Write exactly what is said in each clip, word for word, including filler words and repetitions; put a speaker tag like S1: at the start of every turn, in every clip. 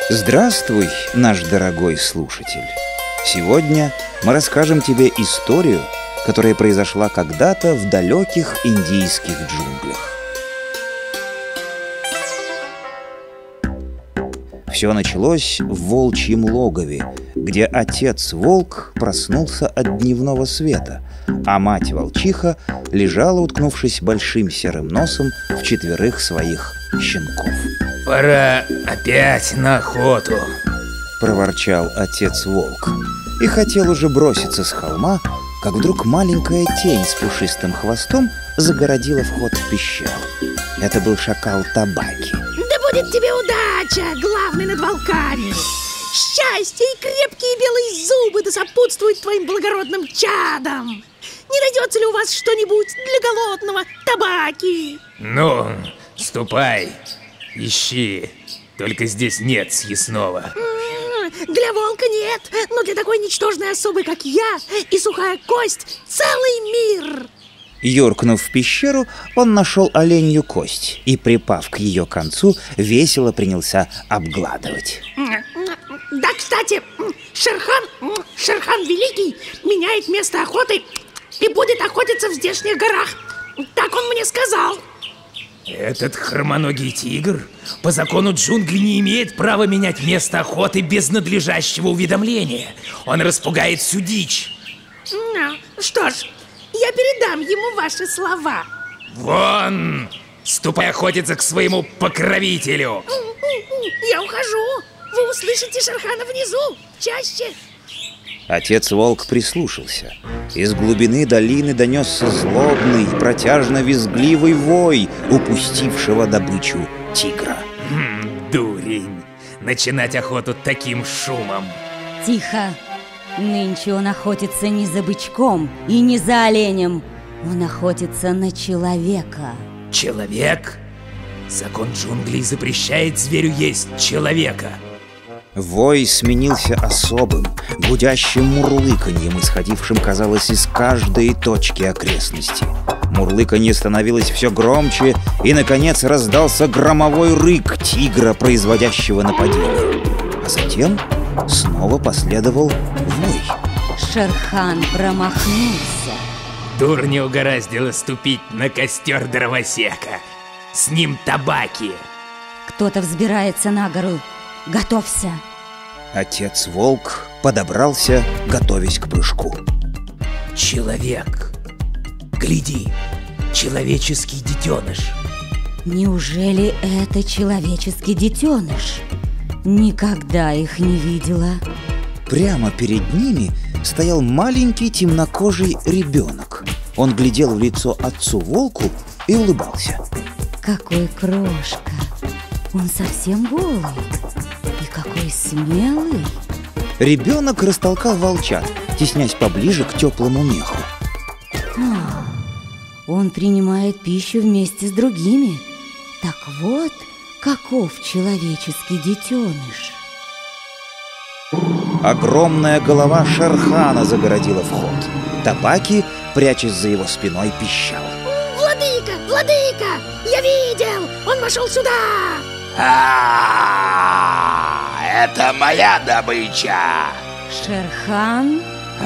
S1: Здравствуй, наш дорогой слушатель! Сегодня мы расскажем тебе историю, которая произошла когда-то в далеких индийских джунглях. Все началось в волчьем логове, где отец-волк проснулся от дневного света, а мать-волчиха лежала, уткнувшись большим серым носом в четверых своих щенков.
S2: «Пора опять на охоту»,
S1: — проворчал отец-волк и хотел уже броситься с холма, как вдруг маленькая тень с пушистым хвостом загородила вход в пещеру. Это был шакал Табаки.
S3: Да будет тебе удача, главный над волками! Счастье и крепкие белые зубы да сопутствуют твоим благородным чадам! Не найдется ли у вас что-нибудь для голодного, Табаки?
S2: Ну, ступай, ищи. Только здесь нет съестного.
S3: Для волка нет, но для такой ничтожной особы, как я, и сухая кость — целый мир.
S1: Юркнув в пещеру, он нашел оленью кость и, припав к ее концу, весело принялся обгладывать.
S3: Да, кстати, Шерхан, Шерхан Великий меняет место охоты и будет охотиться в здешних горах. Так он мне сказал.
S2: Этот хромоногий тигр по закону джунглей не имеет права менять место охоты без надлежащего уведомления. Он распугает всю дичь.
S3: Ну, что ж, я передам ему ваши слова.
S2: Вон! Ступай охотиться к своему покровителю.
S3: Я ухожу. Вы услышите Шерхана внизу, чаще.
S1: Отец-волк прислушался. Из глубины долины донесся злобный, протяжно-визгливый вой упустившего добычу тигра.
S2: Хм, дурень! Начинать охоту таким шумом.
S4: Тихо! Нынче он охотится не за бычком и не за оленем. Он охотится на человека.
S2: Человек? Закон джунглей запрещает зверю есть человека.
S1: Вой сменился особым, гудящим мурлыканьем, исходившим, казалось, из каждой точки окрестности. Мурлыканье становилось все громче, и, наконец, раздался громовой рык тигра, производящего нападение. А затем снова последовал вой.
S4: Шерхан промахнулся.
S2: Дурня угораздило ступить на костер дровосека. С ним Табаки.
S4: Кто-то взбирается на гору. Готовься.
S1: Отец-волк подобрался, готовясь к прыжку.
S2: Человек. Гляди, человеческий детеныш.
S4: Неужели это человеческий детеныш? Никогда их не видела.
S1: Прямо перед ними стоял маленький темнокожий ребенок. Он глядел в лицо отцу-волку и улыбался.
S4: Какой крошка! Он совсем голый. И какой смелый!
S1: Ребенок растолкал волчат, теснясь поближе к теплому меху.
S4: А, он принимает пищу вместе с другими. Так вот, каков человеческий детеныш.
S1: Огромная голова Шерхана загородила вход. Табаки, прячась за его спиной, пищал.
S3: Владыка, владыка, я видел, он вошел сюда.
S5: А, это моя добыча.
S4: Шерхан?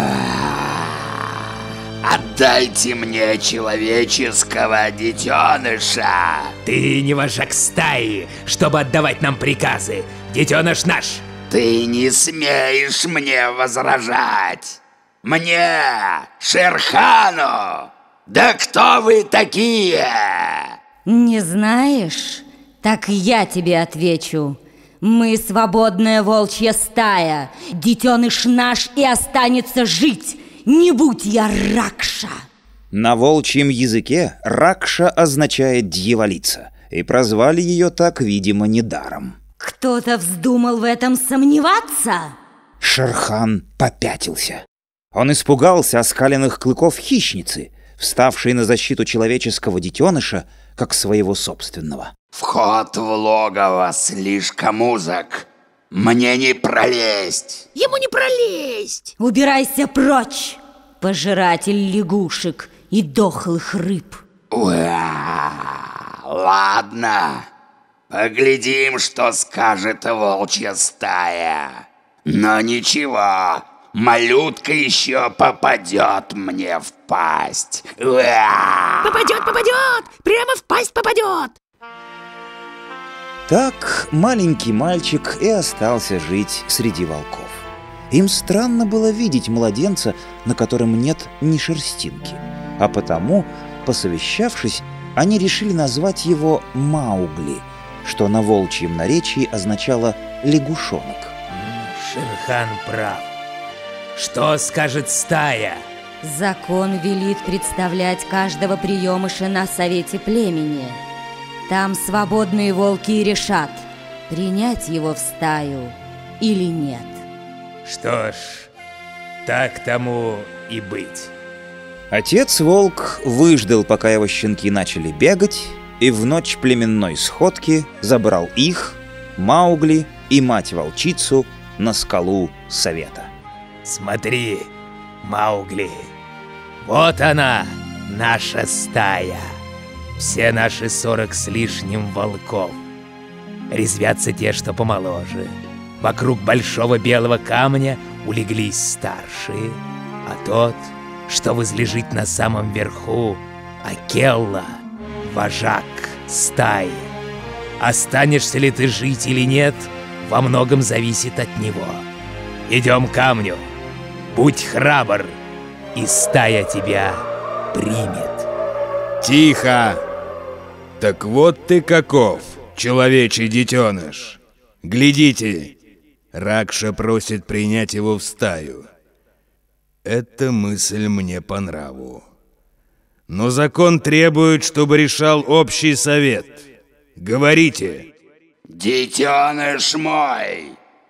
S5: Отдайте мне человеческого детеныша.
S2: Ты не вожак стаи, чтобы отдавать нам приказы. Детеныш наш.
S5: Ты не смеешь мне возражать. Мне, Шерхану. Да кто вы такие?
S4: Не знаешь? Так я тебе отвечу. Мы свободная волчья стая. Детеныш наш и останется жить. Не будь я Ракша.
S1: На волчьем языке Ракша означает дьяволица, и прозвали ее так, видимо, недаром.
S4: Кто-то вздумал в этом сомневаться?
S1: Шерхан попятился. Он испугался оскаленных клыков хищницы, вставшей на защиту человеческого детеныша, как своего собственного.
S5: Вход в логово слишком узок. Мне не пролезть.
S3: Ему не пролезть.
S4: Убирайся прочь, пожиратель лягушек и дохлых рыб.
S5: Уа, ладно. Поглядим, что скажет волчья стая. Но ничего, малютка еще попадет мне в пасть. Уа!
S3: Попадет, попадет! Прямо в пасть попадет!
S1: Так маленький мальчик и остался жить среди волков. Им странно было видеть младенца, на котором нет ни шерстинки. А потому, посовещавшись, они решили назвать его Маугли, что на волчьем наречии означало «лягушонок».
S2: Шерхан прав. Что скажет стая?
S4: Закон велит представлять каждого приемыша на совете племени. Там свободные волки и решат, принять его в стаю или нет.
S2: Что ж, так тому и быть.
S1: Отец-волк выждал, пока его щенки начали бегать, и в ночь племенной сходки забрал их, Маугли и мать-волчицу, на скалу совета.
S2: Смотри, Маугли, вот она, наша стая. Все наши сорок с лишним волков. Резвятся те, что помоложе. Вокруг большого белого камня улеглись старшие, а тот, что возлежит на самом верху, Акелла, вожак стаи. Останешься ли ты жить или нет, во многом зависит от него. Идем к камню, будь храбр, и стая тебя примет.
S6: Тихо! Так вот ты каков, человечий детеныш. Глядите, Ракша просит принять его в стаю. Эта мысль мне по нраву. Но закон требует, чтобы решал общий совет. Говорите.
S5: Детеныш мой,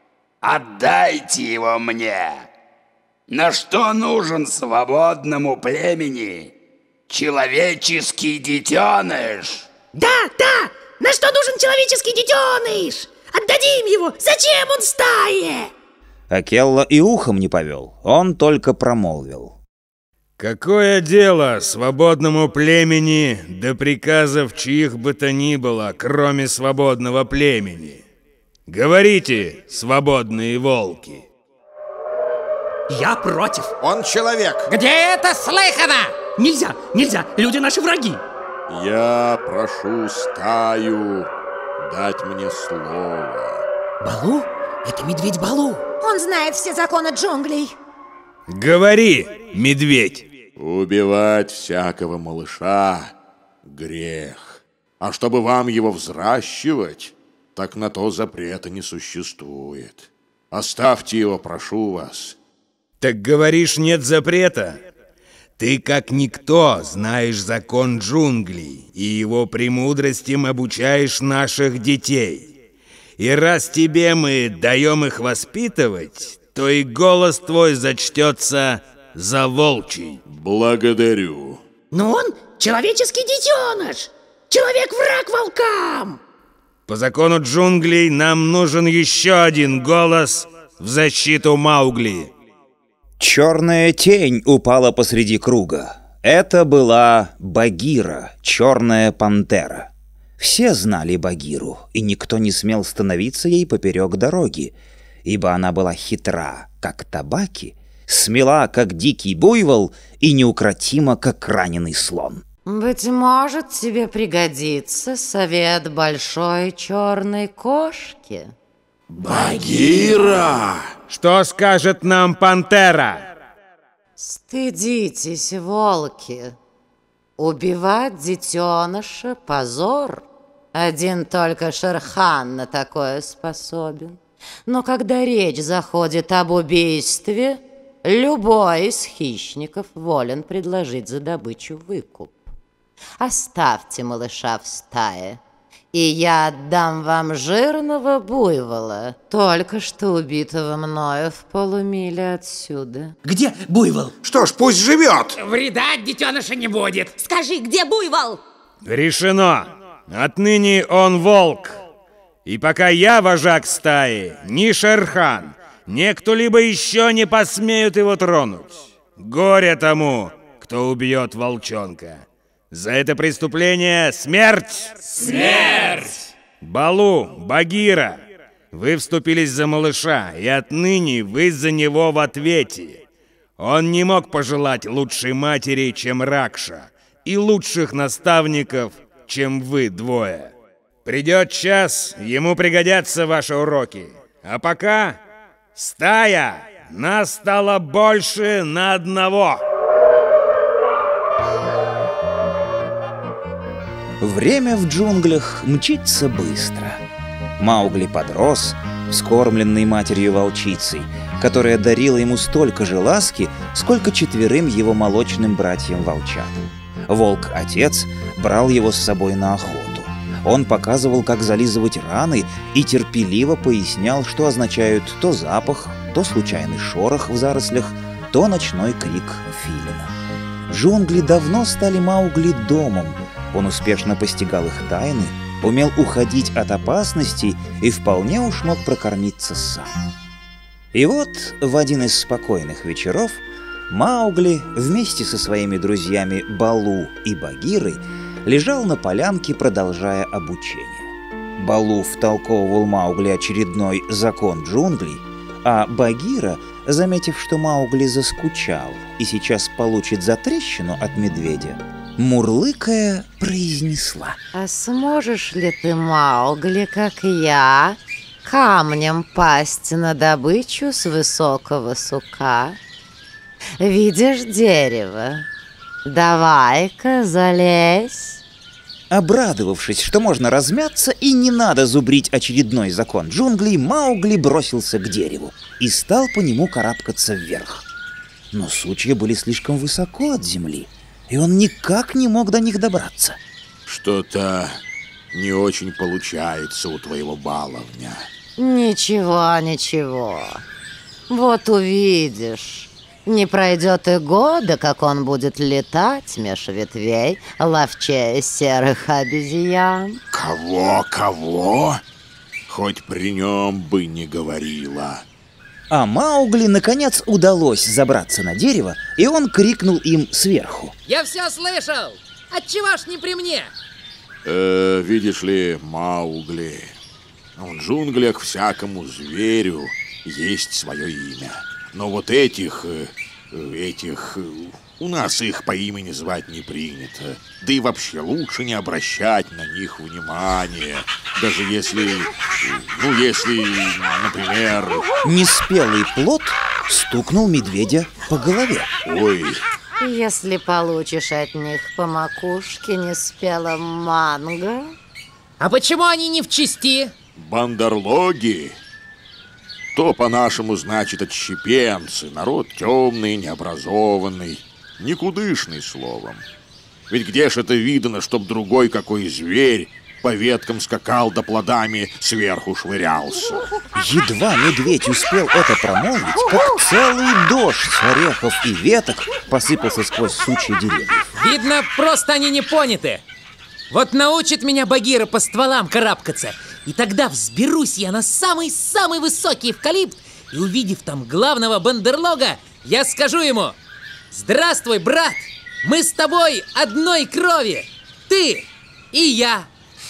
S5: отдайте его мне. На что нужен свободному племени человеческий детеныш?
S3: Да, да! На что нужен человеческий детеныш? Отдадим его! Зачем он в стае?
S1: Акелла и ухом не повел, он только промолвил.
S6: Какое дело свободному племени до приказов чьих бы то ни было, кроме свободного племени? Говорите, свободные волки.
S7: Я против.
S8: Он человек.
S7: Где это слыхано?
S3: Нельзя, нельзя, люди наши враги.
S8: Я прошу стаю дать мне слово.
S3: Балу? Это медведь Балу.
S9: Он знает все законы джунглей.
S6: Говори, медведь.
S8: Убивать всякого малыша — грех. А чтобы вам его взращивать, так на то запрета не существует. Оставьте его, прошу вас.
S6: Так говоришь, нет запрета? Ты, как никто, знаешь закон джунглей, и его премудростям обучаешь наших детей. И раз тебе мы даем их воспитывать, то и голос твой зачтется за волчий.
S8: Благодарю.
S3: Но он человеческий детеныш. Человек-враг волкам.
S6: По закону джунглей нам нужен еще один голос в защиту Маугли.
S1: Черная тень упала посреди круга. Это была Багира, черная пантера. Все знали Багиру, и никто не смел становиться ей поперек дороги, ибо она была хитра, как табаки, смела, как дикий буйвол, и неукротима, как раненый слон.
S10: Быть может, тебе пригодится совет большой черной кошки.
S8: Багира!
S6: Что скажет нам пантера?
S10: Стыдитесь, волки. Убивать детеныша — позор. Один только Шерхан на такое способен. Но когда речь заходит об убийстве, любой из хищников волен предложить за добычу выкуп. Оставьте малыша в стае, и я отдам вам жирного буйвола, только что убитого мною в полумиле отсюда.
S7: Где буйвол?
S8: Что ж, пусть живет.
S7: Вреда от детеныша не будет.
S9: Скажи, где буйвол?
S6: Решено. Отныне он волк. И пока я вожак стаи, ни Шерхан, ни кто-либо еще не посмеют его тронуть. Горе тому, кто убьет волчонка. За это преступление смерть!
S2: Смерть!
S6: Балу, Багира, вы вступились за малыша, и отныне вы за него в ответе. Он не мог пожелать лучшей матери, чем Ракша, и лучших наставников, чем вы двое. Придет час, ему пригодятся ваши уроки. А пока стая, нас стало больше на одного.
S1: Время в джунглях мчится быстро. Маугли подрос, вскормленный матерью-волчицей, которая дарила ему столько же ласки, сколько четверым его молочным братьям-волчатам. Волк-отец брал его с собой на охоту. Он показывал, как зализывать раны, и терпеливо пояснял, что означают то запах, то случайный шорох в зарослях, то ночной крик филина. Джунгли давно стали Маугли домом. Он успешно постигал их тайны, умел уходить от опасностей и вполне уж мог прокормиться сам. И вот в один из спокойных вечеров Маугли вместе со своими друзьями Балу и Багирой лежал на полянке, продолжая обучение. Балу втолковывал Маугли очередной закон джунглей, а Багира, заметив, что Маугли заскучал и сейчас получит затрещину от медведя, мурлыкая, произнесла:
S10: «А сможешь ли ты, Маугли, как я, камнем пасть на добычу с высокого сука? Видишь дерево? Давай-ка залезь».
S1: Обрадовавшись, что можно размяться и не надо зубрить очередной закон джунглей, Маугли бросился к дереву и стал по нему карабкаться вверх. Но сучья были слишком высоко от земли, и он никак не мог до них добраться.
S8: Что-то не очень получается у твоего баловня.
S10: Ничего, ничего. Вот увидишь. Не пройдет и года, как он будет летать меж ветвей, ловчее серых обезьян.
S8: Кого, кого? Хоть при нем бы не говорила.
S1: А Маугли, наконец, удалось забраться на дерево, и он крикнул им сверху:
S7: «Я все слышал! Отчего ж не при мне?»
S8: Э, видишь ли, Маугли, в джунглях всякому зверю есть свое имя. Но вот этих, этих, у нас их по имени звать не принято. Да и вообще лучше не обращать на них внимания. Даже если, ну если, например...
S1: Неспелый плод стукнул медведя по голове.
S8: Ой.
S10: Если получишь от них по макушке неспелым манго...
S7: А почему они не в чести?
S8: Бандерлоги... То по-нашему значит отщепенцы, народ темный, необразованный, никудышный словом. Ведь где ж это видано, чтоб другой какой зверь по веткам скакал да плодами сверху швырялся?
S1: Едва медведь успел это промолвить, как целый дождь орехов и веток посыпался сквозь сучья деревьев.
S7: Видно, просто они не поняты. Вот научит меня Багира по стволам карабкаться, и тогда взберусь я на самый-самый высокий эвкалипт, и, увидев там главного бандерлога, я скажу ему: «Здравствуй, брат! Мы с тобой одной крови! Ты и я!»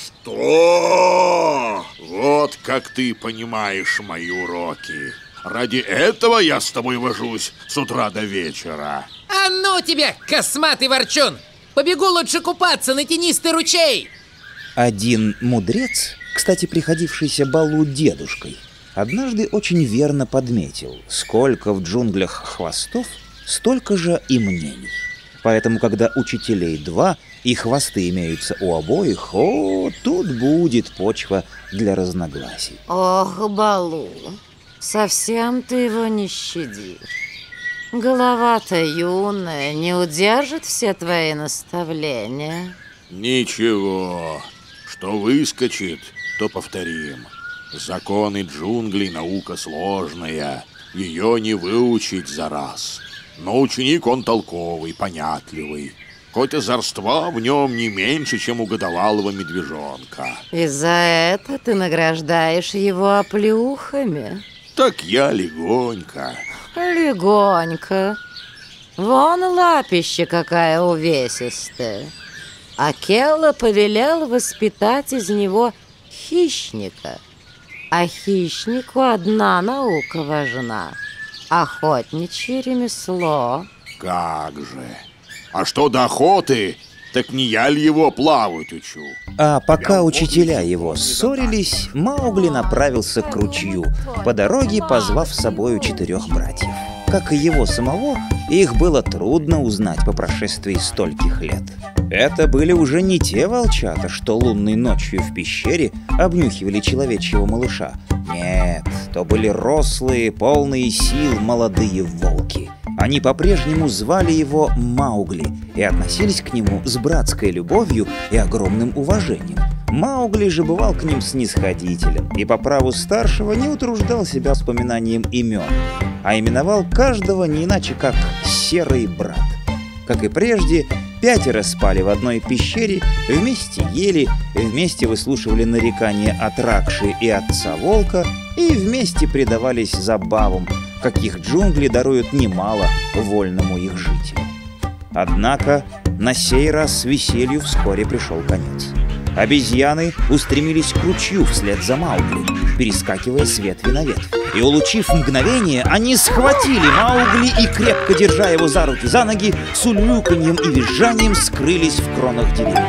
S8: Что? Вот как ты понимаешь мои уроки. Ради этого я с тобой вожусь с утра до вечера.
S7: А ну тебе, косматый ворчун! Побегу лучше купаться на тенистый ручей.
S1: Один мудрец, кстати, приходившийся Балу дедушкой, однажды очень верно подметил: сколько в джунглях хвостов, столько же и мнений. Поэтому, когда учителей два и хвосты имеются у обоих, о, тут будет почва для разногласий.
S10: Ох, Балу, совсем ты его не щадишь. Голова-то юная, не удержит все твои наставления.
S8: Ничего, что выскочит, то повторим. Законы джунглей наука сложная, ее не выучить за раз. Но ученик он толковый, понятливый. Хоть озорства в нем не меньше, чем у годовалого медвежонка.
S10: И за это ты награждаешь его оплеухами?
S8: Так я легонько.
S10: Легонько. Вон лапища какая увесистая. Акелла повелел воспитать из него хищника. А хищнику одна наука важна — охотничье ремесло.
S8: Как же? А что до охоты, так не я ли его плавать учу?
S1: А пока учителя его ссорились, Маугли направился к ручью, по дороге позвав с собою четырех братьев. Как и его самого, их было трудно узнать по прошествии стольких лет. Это были уже не те волчата, что лунной ночью в пещере обнюхивали человечьего малыша. Нет, то были рослые, полные сил молодые волки. Они по-прежнему звали его Маугли и относились к нему с братской любовью и огромным уважением. Маугли же бывал к ним снисходителен и по праву старшего не утруждал себя вспоминанием имен, а именовал каждого не иначе, как «серый брат». Как и прежде, пятеро спали в одной пещере, вместе ели, вместе выслушивали нарекания от Ракши и отца волка и вместе предавались забавам, каких джунгли даруют немало вольному их жителю. Однако на сей раз веселью вскоре пришел конец. Обезьяны устремились к ручью вслед за Маугли, перескакивая с ветви на ветвь. И, улучив мгновение, они схватили Маугли и, крепко держа его за руки, за ноги, с улюканьем и визжанием скрылись в кронах деревьев.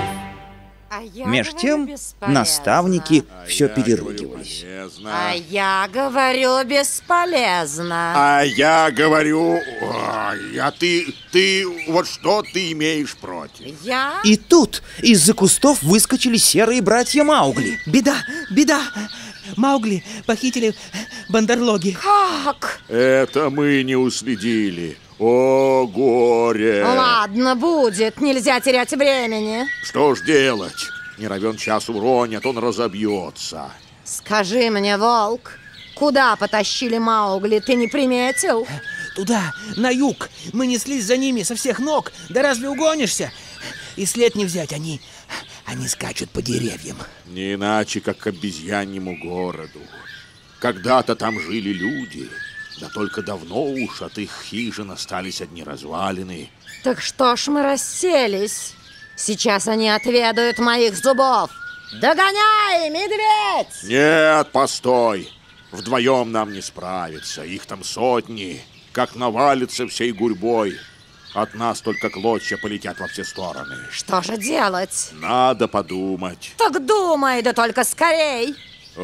S1: Меж тем наставники
S8: А
S1: все
S8: я говорю,
S1: переругивались.
S8: полезно.
S10: А я говорю, бесполезно.
S8: А я говорю, ой, а ты, ты, вот что ты имеешь против?
S10: Я?
S1: И тут из-за кустов выскочили серые братья Маугли.
S3: Беда, беда! Маугли похитили бандерлоги.
S10: Как?
S8: Это мы не уследили. О, горе!
S10: Ладно, будет. Нельзя терять времени.
S8: Что ж делать? Не равен час уронят, он разобьется.
S10: Скажи мне, волк, куда потащили Маугли, ты не приметил?
S3: Туда, на юг. Мы неслись за ними со всех ног. Да разве угонишься? И след не взять, они... Они скачут по деревьям.
S8: Не иначе, как к обезьяньему городу. Когда-то там жили люди, да только давно уж от их хижин остались одни развалины.
S10: Так что ж мы расселись? Сейчас они отведают моих зубов. Догоняй, медведь!
S8: Нет, постой! Вдвоем нам не справиться, их там сотни, как навалится всей гурьбой. От нас только клочья полетят во все стороны.
S10: Что же делать?
S8: Надо подумать.
S10: Так думай, да только скорей.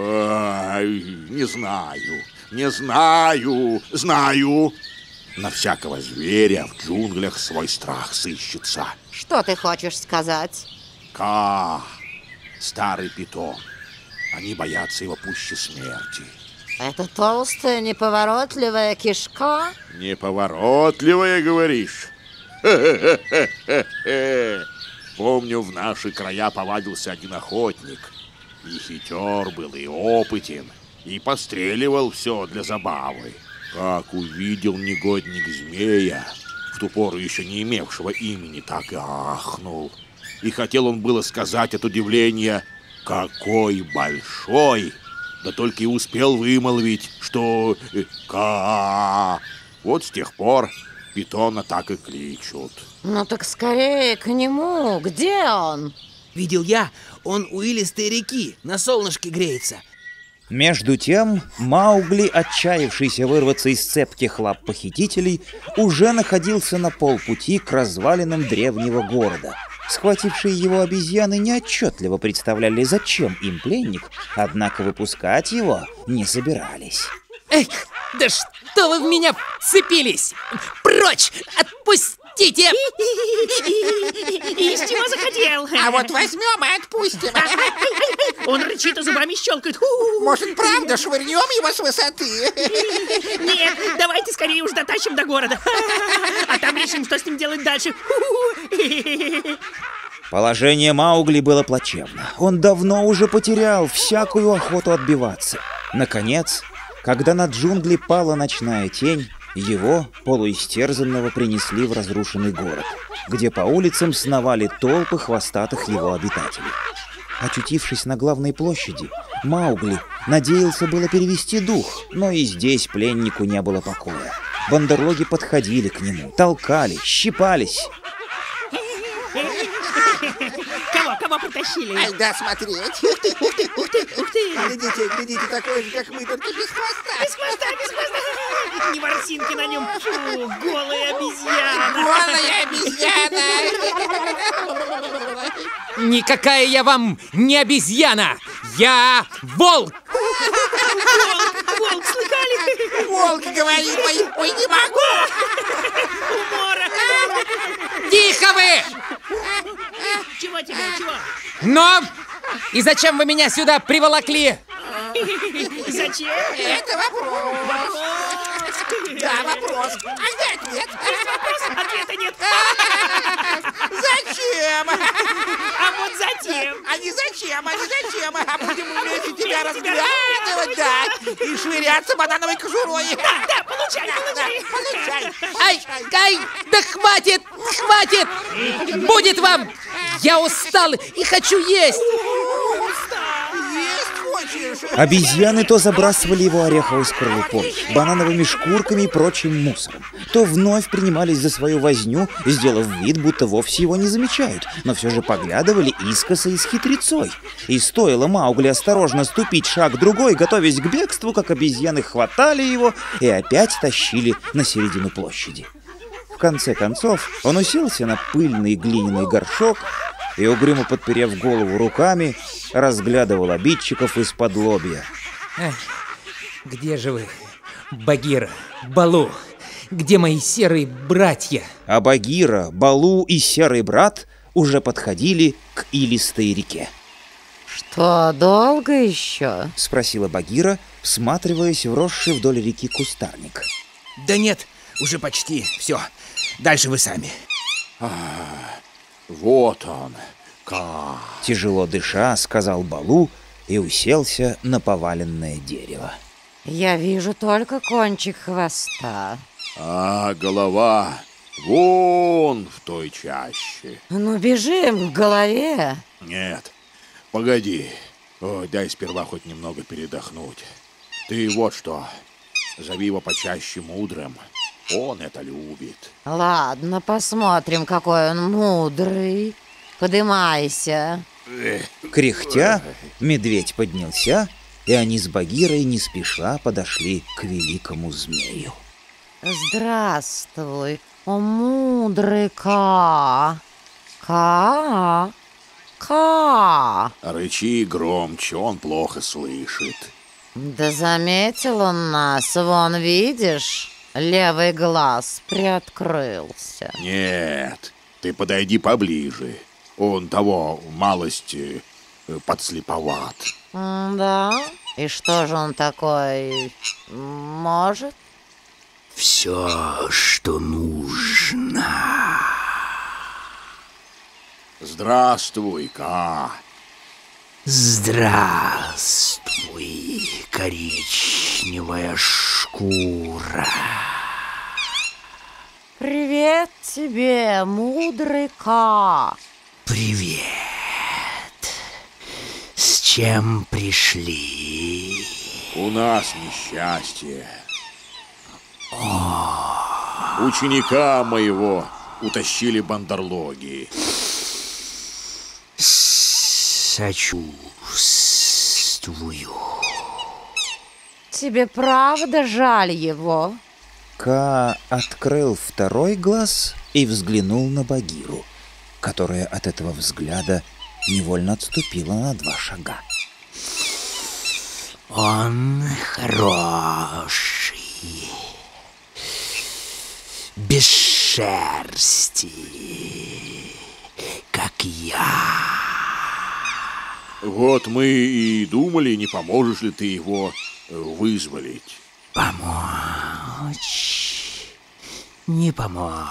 S8: Ай, не знаю, не знаю, знаю. На всякого зверя в джунглях свой страх сыщется.
S10: Что ты хочешь сказать?
S8: Ка, старый питон. Они боятся его пуще смерти.
S10: Это толстая, неповоротливая кишка?
S8: Неповоротливая, говоришь? Хе-хе-хе-хе-хе. Помню, в наши края повадился один охотник. И хитер был, и опытен, и постреливал все для забавы. Как увидел негодник змея, в ту пору еще не имевшего имени, так и ахнул. И хотел он было сказать от удивления «какой большой!», да только и успел вымолвить, что «ка». Вот с тех пор питона так и кличут.
S10: Ну так скорее к нему. Где он?
S3: Видел я, он у илистой реки, на солнышке греется.
S1: Между тем, Маугли, отчаявшийся вырваться из цепких лап похитителей, уже находился на полпути к развалинам древнего города. Схватившие его обезьяны неотчетливо представляли, зачем им пленник, однако выпускать его не собирались.
S7: Эх, да что вы в меня вцепились? Прочь! Отпустите!
S3: Из чего захотел?
S11: А вот возьмем и отпустим.
S3: Он рычит и зубами щелкает.
S11: Может, правда, швырнем его с высоты?
S3: Нет, давайте скорее уж дотащим до города. А там решим, что с ним делать дальше.
S1: Положение Маугли было плачевно. Он давно уже потерял всякую охоту отбиваться. Наконец, когда на джунгли пала ночная тень, его, полуистерзанного, принесли в разрушенный город, где по улицам сновали толпы хвостатых его обитателей. Очутившись на главной площади, Маугли надеялся было перевести дух, но и здесь пленнику не было покоя. Бандерлоги подходили к нему, толкали, щипались.
S3: Кого, кого притащили?
S11: Ай, да, смотреть.
S3: Ух ты, ух ты, ух ты, ух ты.
S11: Глядите, глядите, такой же, как мы, только без хвоста.
S3: Без хвоста, без хвоста. Ни ворсинки на нем. Фу, голая обезьяна.
S11: Голая обезьяна.
S7: Никакая я вам не обезьяна! Я волк!
S3: Волк, волк, слыхали?
S11: Волк говорит, ой, ой, не могу.
S3: Умора.
S7: Тихо вы!
S3: Чего тебе, чего?
S7: Но! И зачем вы меня сюда приволокли?
S3: Зачем?
S11: Это вопрос. Да, вопрос. А где ответ?
S3: Вопрос, ответа нет.
S11: Зачем?
S3: А вот затем.
S11: А не зачем, а не зачем. А будем вместе тебя разглядывать, да. И швыряться банановой кожурой.
S3: Да, да, получай, получай.
S11: Получай.
S7: Ай, ай, да хватит, хватит! Будет вам! Я устал и хочу есть!
S11: Есть хочешь?
S1: Обезьяны то забрасывали его ореховой скорлупой, банановыми шкурками и прочим мусором, то вновь принимались за свою возню, сделав вид, будто вовсе его не замечают, но все же поглядывали искоса и с хитрецой. И стоило Маугли осторожно ступить шаг-другой, готовясь к бегству, как обезьяны хватали его и опять тащили на середину площади. В конце концов он уселся на пыльный глиняный горшок и, угрюмо подперев голову руками, разглядывал обидчиков из-под лобья.
S7: Эх, где же вы, Багира, Балу? Где мои серые братья?
S1: А Багира, Балу и серый брат уже подходили к илистой реке.
S10: Что, долго еще?
S1: Спросила Багира, всматриваясь в росший вдоль реки кустарник.
S2: Да нет, уже почти. Все. Дальше вы сами.
S8: Вот он, как.
S1: Тяжело дыша, сказал Балу и уселся на поваленное дерево.
S10: Я вижу только кончик хвоста.
S8: А голова вон в той чаще.
S10: Ну, бежим к голове.
S8: Нет, погоди. Ой, дай сперва хоть немного передохнуть. Ты вот что, зови его почаще мудрым. Он это любит.
S10: Ладно, посмотрим, какой он мудрый. Подымайся.
S1: Кряхтя, медведь поднялся, и они с Багирой не спеша подошли к великому змею.
S10: Здравствуй, о мудрый Ка. Ка. Ка.
S8: Рычи громче, он плохо слышит.
S10: Да заметил он нас, вон видишь, левый глаз приоткрылся.
S8: Нет, ты подойди поближе. Он того малость э, подслеповат.
S10: Да? И что же он такой может?
S2: Все, что нужно.
S8: Здравствуй, Ка.
S2: Здравствуй, коричневая шкура.
S10: Привет тебе, мудрый Ка.
S2: Привет. С чем пришли?
S8: У нас несчастье. О. Ученика моего утащили бандерлоги.
S2: Сочувствую.
S10: Тебе правда жаль его?
S1: Ка открыл второй глаз и взглянул на Багиру, которая от этого взгляда невольно отступила на два шага.
S2: Он хороший, без шерсти, как я.
S8: Вот мы и думали, не поможешь ли ты его вызволить.
S2: Помочь, не помочь,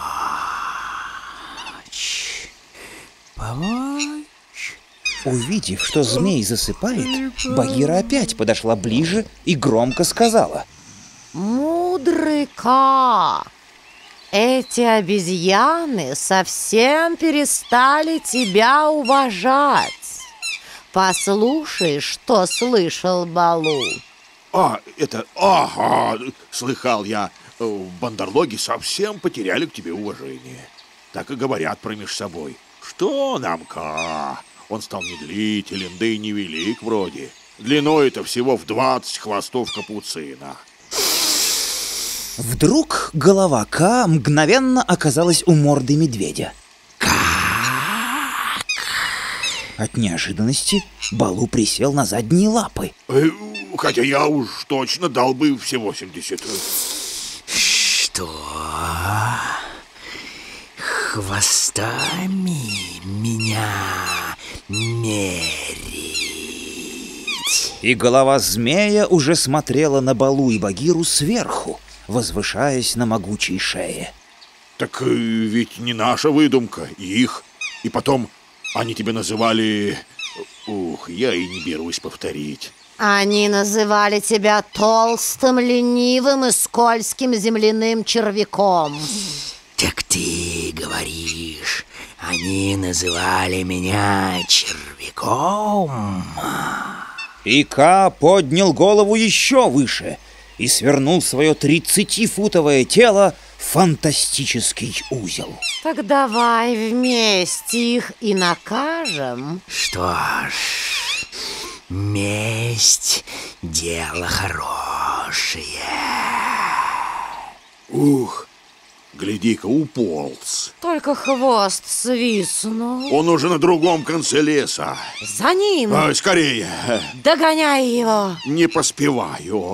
S2: помочь.
S1: Увидев, что змей засыпает, Багира опять подошла ближе и громко сказала:
S10: Мудрый Ка, эти обезьяны совсем перестали тебя уважать. Послушай, что слышал Балу.
S8: А, это... Ага, слыхал я, бандерлоги совсем потеряли к тебе уважение. Так и говорят промеж собой. Что нам, Ка? Он стал медлителен, да и невелик вроде. Длиной-то всего в двадцать хвостов капуцина.
S1: Вдруг голова Ка мгновенно оказалась у морды медведя. Как? От неожиданности Балу присел на задние лапы.
S8: Э, хотя я уж точно дал бы все восемьдесят.
S2: Что? Хвостами меня мерить?
S1: И голова змея уже смотрела на Балу и Багиру сверху, возвышаясь на могучей шее.
S8: Так э, ведь не наша выдумка, их. И потом они тебя называли... Ух, я и не берусь повторить.
S10: Они называли тебя толстым, ленивым и скользким земляным червяком.
S2: Так ты говоришь, они называли меня червяком?
S1: И Ка поднял голову еще выше и свернул свое тридцатифутовое тело в фантастический узел.
S10: Так давай вместе их и накажем.
S2: Что ж, месть — дело хорошее.
S8: Ух, гляди-ка, уполз.
S10: Только хвост свистнул.
S8: Он уже на другом конце леса.
S10: За ним.
S8: А, скорее.
S10: Догоняй его.
S8: Не поспеваю.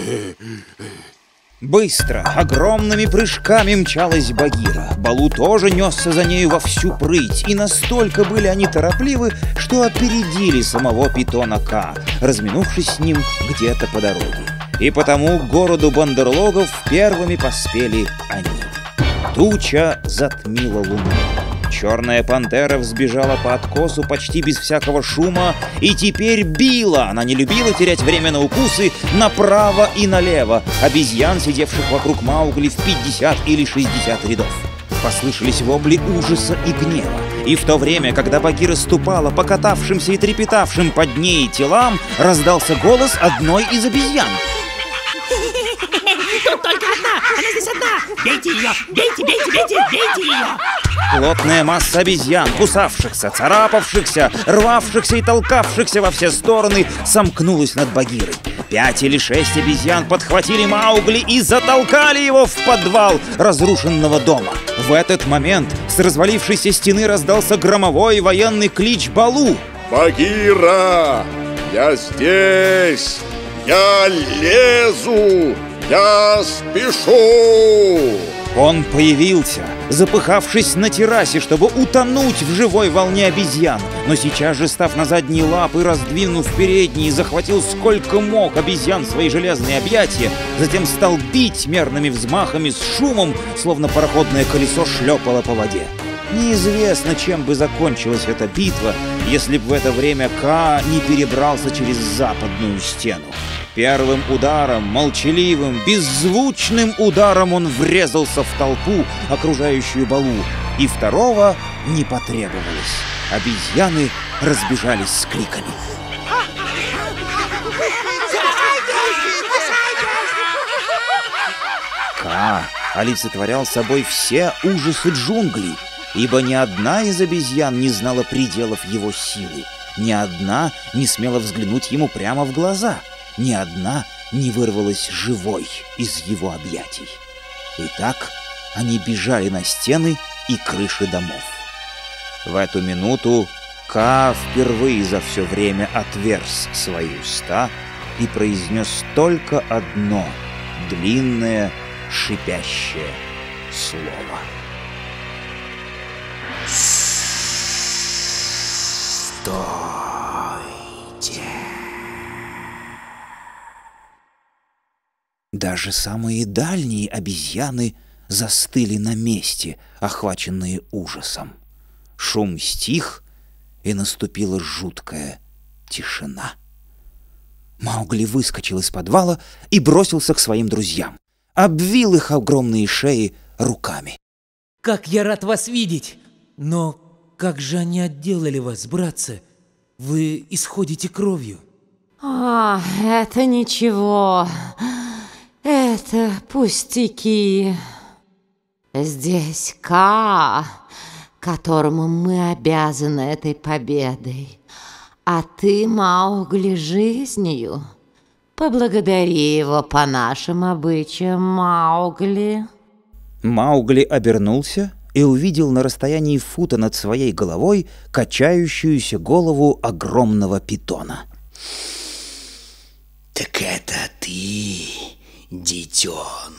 S1: Быстро, огромными прыжками мчалась Багира. Балу тоже несся за нею во всю прыть, и настолько были они торопливы, что опередили самого питона Ка, разминувшись с ним где-то по дороге. И потому к городу бандерлогов первыми поспели они. Туча затмила луну. Черная пантера взбежала по откосу почти без всякого шума и теперь била, она не любила терять время на укусы, направо и налево обезьян, сидевших вокруг Маугли в пятьдесят или шестьдесят рядов. Послышались вопли ужаса и гнева, и в то время, когда Багира ступала по катавшимся и трепетавшим под ней телам, раздался голос одной из обезьян.
S3: Тут только одна! Она здесь одна! Бейте ее! Бейте, бейте, бейте, бейте ее!
S1: Плотная масса обезьян, кусавшихся, царапавшихся, рвавшихся и толкавшихся во все стороны, сомкнулась над Багирой. Пять или шесть обезьян подхватили Маугли и затолкали его в подвал разрушенного дома. В этот момент с развалившейся стены раздался громовой военный клич Балу.
S8: Багира! Я здесь! Я лезу! Я спешу!
S1: Он появился, запыхавшись на террасе, чтобы утонуть в живой волне обезьян. Но сейчас же, став на задние лапы, раздвинув передние, захватил сколько мог обезьян в свои железные объятия, затем стал бить мерными взмахами с шумом, словно пароходное колесо шлепало по воде. Неизвестно, чем бы закончилась эта битва, если бы в это время Ка не перебрался через западную стену. Первым ударом, молчаливым, беззвучным ударом он врезался в толпу, окружающую Балу, и второго не потребовалось. Обезьяны разбежались с криками. Ка олицетворял собой все ужасы джунглей, ибо ни одна из обезьян не знала пределов его силы, ни одна не смела взглянуть ему прямо в глаза, ни одна не вырвалась живой из его объятий. И так они бежали на стены и крыши домов. В эту минуту Ка впервые за все время отверз свои уста и произнес только одно длинное шипящее слово.
S2: Стойте!
S1: Даже самые дальние обезьяны застыли на месте, охваченные ужасом. Шум стих, и наступила жуткая тишина. Маугли выскочил из подвала и бросился к своим друзьям. Обвил их огромные шеи руками.
S7: Как я рад вас видеть! Но как же они отделали вас, братцы? Вы исходите кровью.
S10: А, это ничего. Это пустяки. Здесь Ка, которому мы обязаны этой победой. А ты, Маугли, жизнью. Поблагодари его по нашим обычаям, Маугли.
S1: Маугли обернулся и увидел на расстоянии фута над своей головой качающуюся голову огромного питона.
S5: Так это ты, детеныш.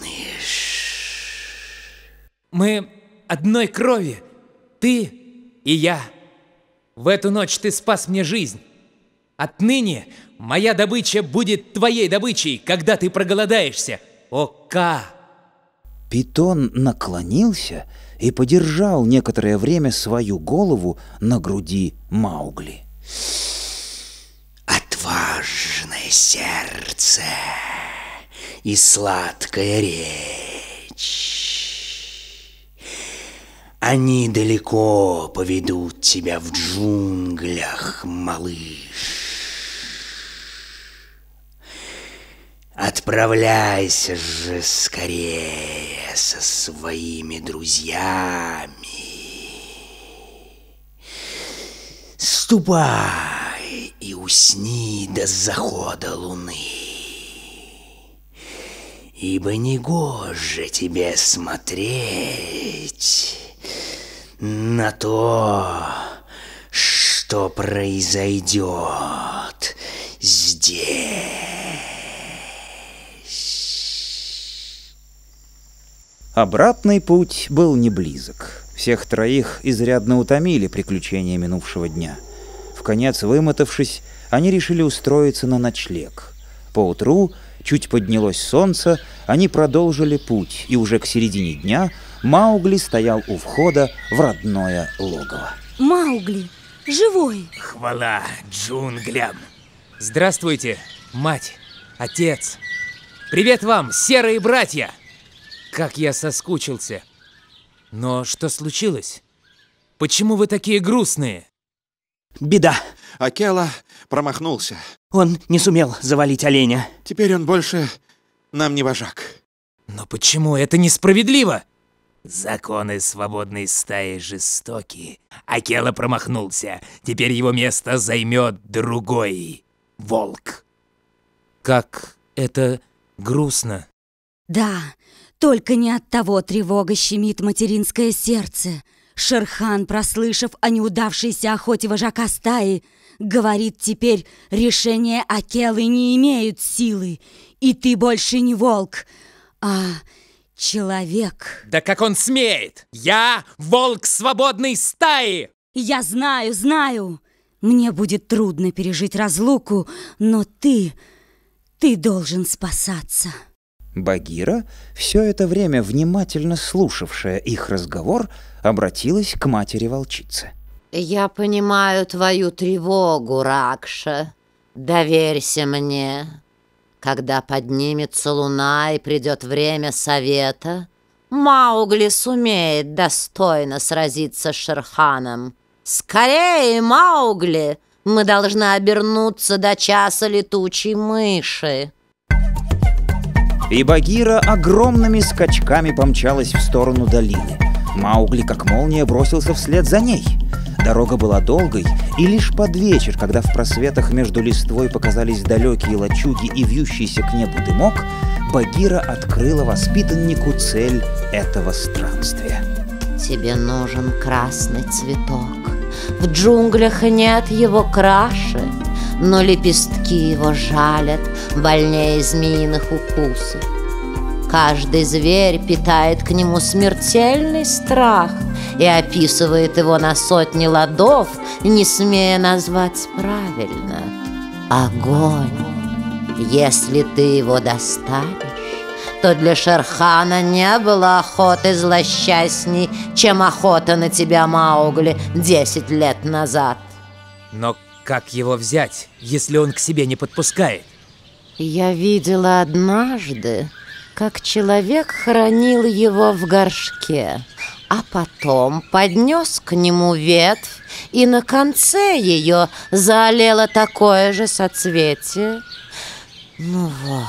S7: Мы одной крови, ты и я. В эту ночь ты спас мне жизнь. Отныне моя добыча будет твоей добычей, когда ты проголодаешься, о Ка.
S1: Питон наклонился и подержал некоторое время свою голову на груди Маугли.
S5: Отважное сердце и сладкая речь. Они далеко поведут тебя в джунглях, малыш. Отправляйся же скорее со своими друзьями. Ступай и усни до захода луны, ибо негоже тебе смотреть на то, что произойдет здесь.
S1: Обратный путь был не близок. Всех троих изрядно утомили приключения минувшего дня. Вконец вымотавшись, они решили устроиться на ночлег. Поутру, чуть поднялось солнце, они продолжили путь, и уже к середине дня Маугли стоял у входа в родное логово.
S4: Маугли, живой!
S2: Хвала джунглям!
S7: Здравствуйте, мать, отец! Привет вам, серые братья! Как я соскучился! Но что случилось? Почему вы такие грустные?
S11: Беда.
S12: Акела промахнулся.
S11: Он не сумел завалить оленя.
S12: Теперь он больше нам не вожак.
S7: Но почему это несправедливо?
S2: Законы свободной стаи жестоки. Акела промахнулся. Теперь его место займет другой волк.
S7: Как это грустно.
S4: Да, только не от того тревога щемит материнское сердце. Шерхан, прослышав о неудавшейся охоте вожака стаи, говорит теперь, решения Акелы не имеют силы, и ты больше не волк, а человек.
S7: Да как он смеет? Я волк свободной стаи!
S4: Я знаю, знаю. Мне будет трудно пережить разлуку, но ты, ты должен спасаться.
S1: Багира, все это время внимательно слушавшая их разговор, обратилась к матери-волчице.
S10: Я понимаю твою тревогу, Ракша. Доверься мне. Когда поднимется луна и придет время совета, Маугли сумеет достойно сразиться с Шерханом. Скорее, Маугли! Мы должны обернуться до часа летучей мыши.
S1: И Багира огромными скачками помчалась в сторону долины. Маугли, как молния, бросился вслед за ней. Дорога была долгой, и лишь под вечер, когда в просветах между листвой показались далекие лачуги и вьющийся к небу дымок, Багира открыла воспитаннику цель этого странствия.
S10: Тебе нужен красный цветок. В джунглях нет его краше, но лепестки его жалят больнее змеиных укусов. Каждый зверь питает к нему смертельный страх и описывает его на сотни ладов, не смея назвать правильно. Огонь. Если ты его достанешь, то для Шерхана не было охоты злосчастней, чем охота на тебя, Маугли, десять лет назад.
S7: Но как его взять, если он к себе не подпускает?
S10: Я видела однажды, как человек хранил его в горшке, а потом поднес к нему ветвь, и на конце ее заолело такое же соцветие. Ну вот,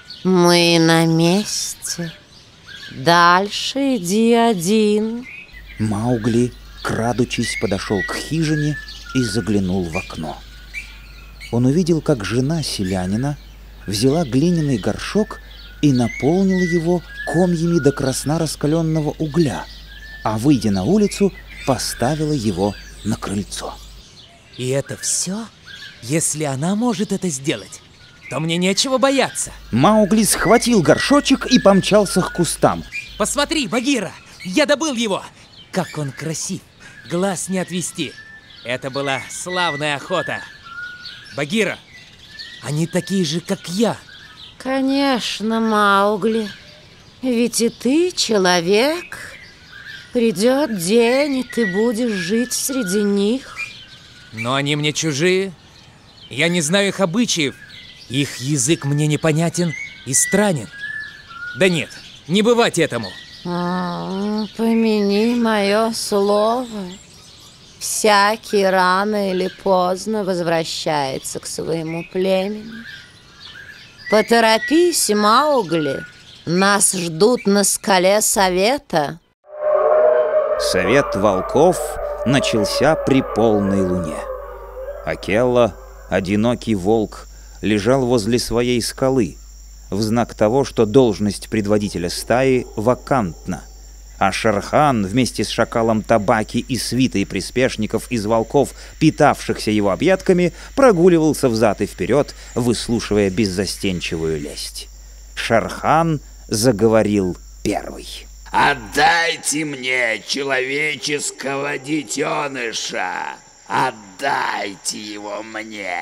S10: мы на месте. Дальше иди один.
S1: Маугли, крадучись, подошел к хижине и заглянул в окно. Он увидел, как жена селянина взяла глиняный горшок и наполнила его комьями до красна раскаленного угля, а, выйдя на улицу, поставила его на крыльцо.
S7: И это все? Если она может это сделать, то мне нечего бояться.
S1: Маугли схватил горшочек и помчался к кустам.
S7: Посмотри, Багира, я добыл его. Как он красив, глаз не отвести. Это была славная охота. Багира, они такие же, как я.
S10: Конечно, Маугли. Ведь и ты человек. Придет день, и ты будешь жить среди них.
S7: Но они мне чужие. Я не знаю их обычаев. Их язык мне непонятен и странен. Да нет, не бывать этому.
S10: А, помяни мое слово. Всякий рано или поздно возвращается к своему племени. Поторопись, Маугли. Нас ждут на скале совета.
S1: Совет волков начался при полной луне. Акелла, одинокий волк, лежал возле своей скалы, в знак того, что должность предводителя стаи вакантна, а Шерхан вместе с шакалом Табаки и свитой приспешников из волков, питавшихся его объедками, прогуливался взад и вперед, выслушивая беззастенчивую лесть. Шерхан заговорил первый.
S13: «Отдайте мне человеческого детеныша! Отдайте его мне!»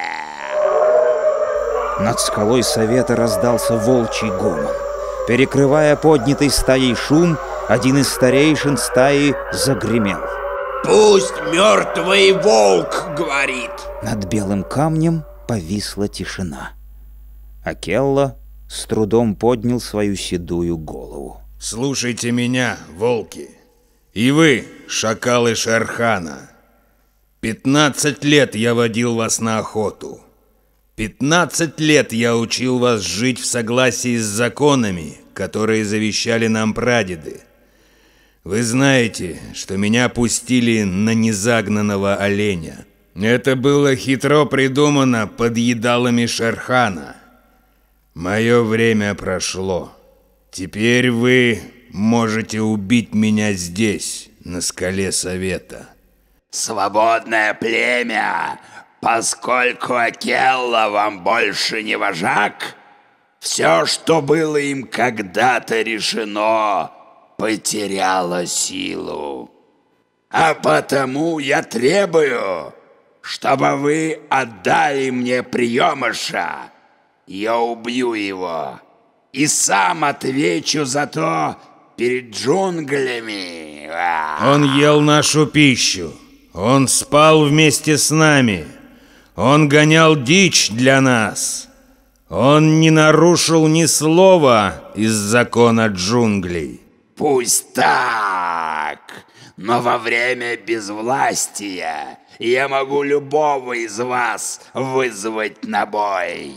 S1: Над скалой совета раздался волчий гомон. Перекрывая поднятый стаей шум, один из старейшин стаи загремел.
S13: «Пусть мертвый волк говорит!»
S1: Над белым камнем повисла тишина. Акелла с трудом поднял свою седую голову.
S6: «Слушайте меня, волки, и вы, шакалы Шерхана. Пятнадцать лет я водил вас на охоту. Пятнадцать лет я учил вас жить в согласии с законами, которые завещали нам прадеды. Вы знаете, что меня пустили на незагнанного оленя. Это было хитро придумано под едалами Шерхана. Мое время прошло. Теперь вы можете убить меня здесь, на скале совета».
S13: «Свободное племя, поскольку Акелла вам больше не вожак, все, что было им когда-то решено, потеряло силу. А потому я требую, чтобы вы отдали мне приемыша. Я убью его и сам отвечу за то перед джунглями».
S6: Он ел нашу пищу. Он спал вместе с нами. Он гонял дичь для нас. Он не нарушил ни слова из закона джунглей.
S13: Пусть так, но во время безвластия я могу любого из вас вызвать на бой.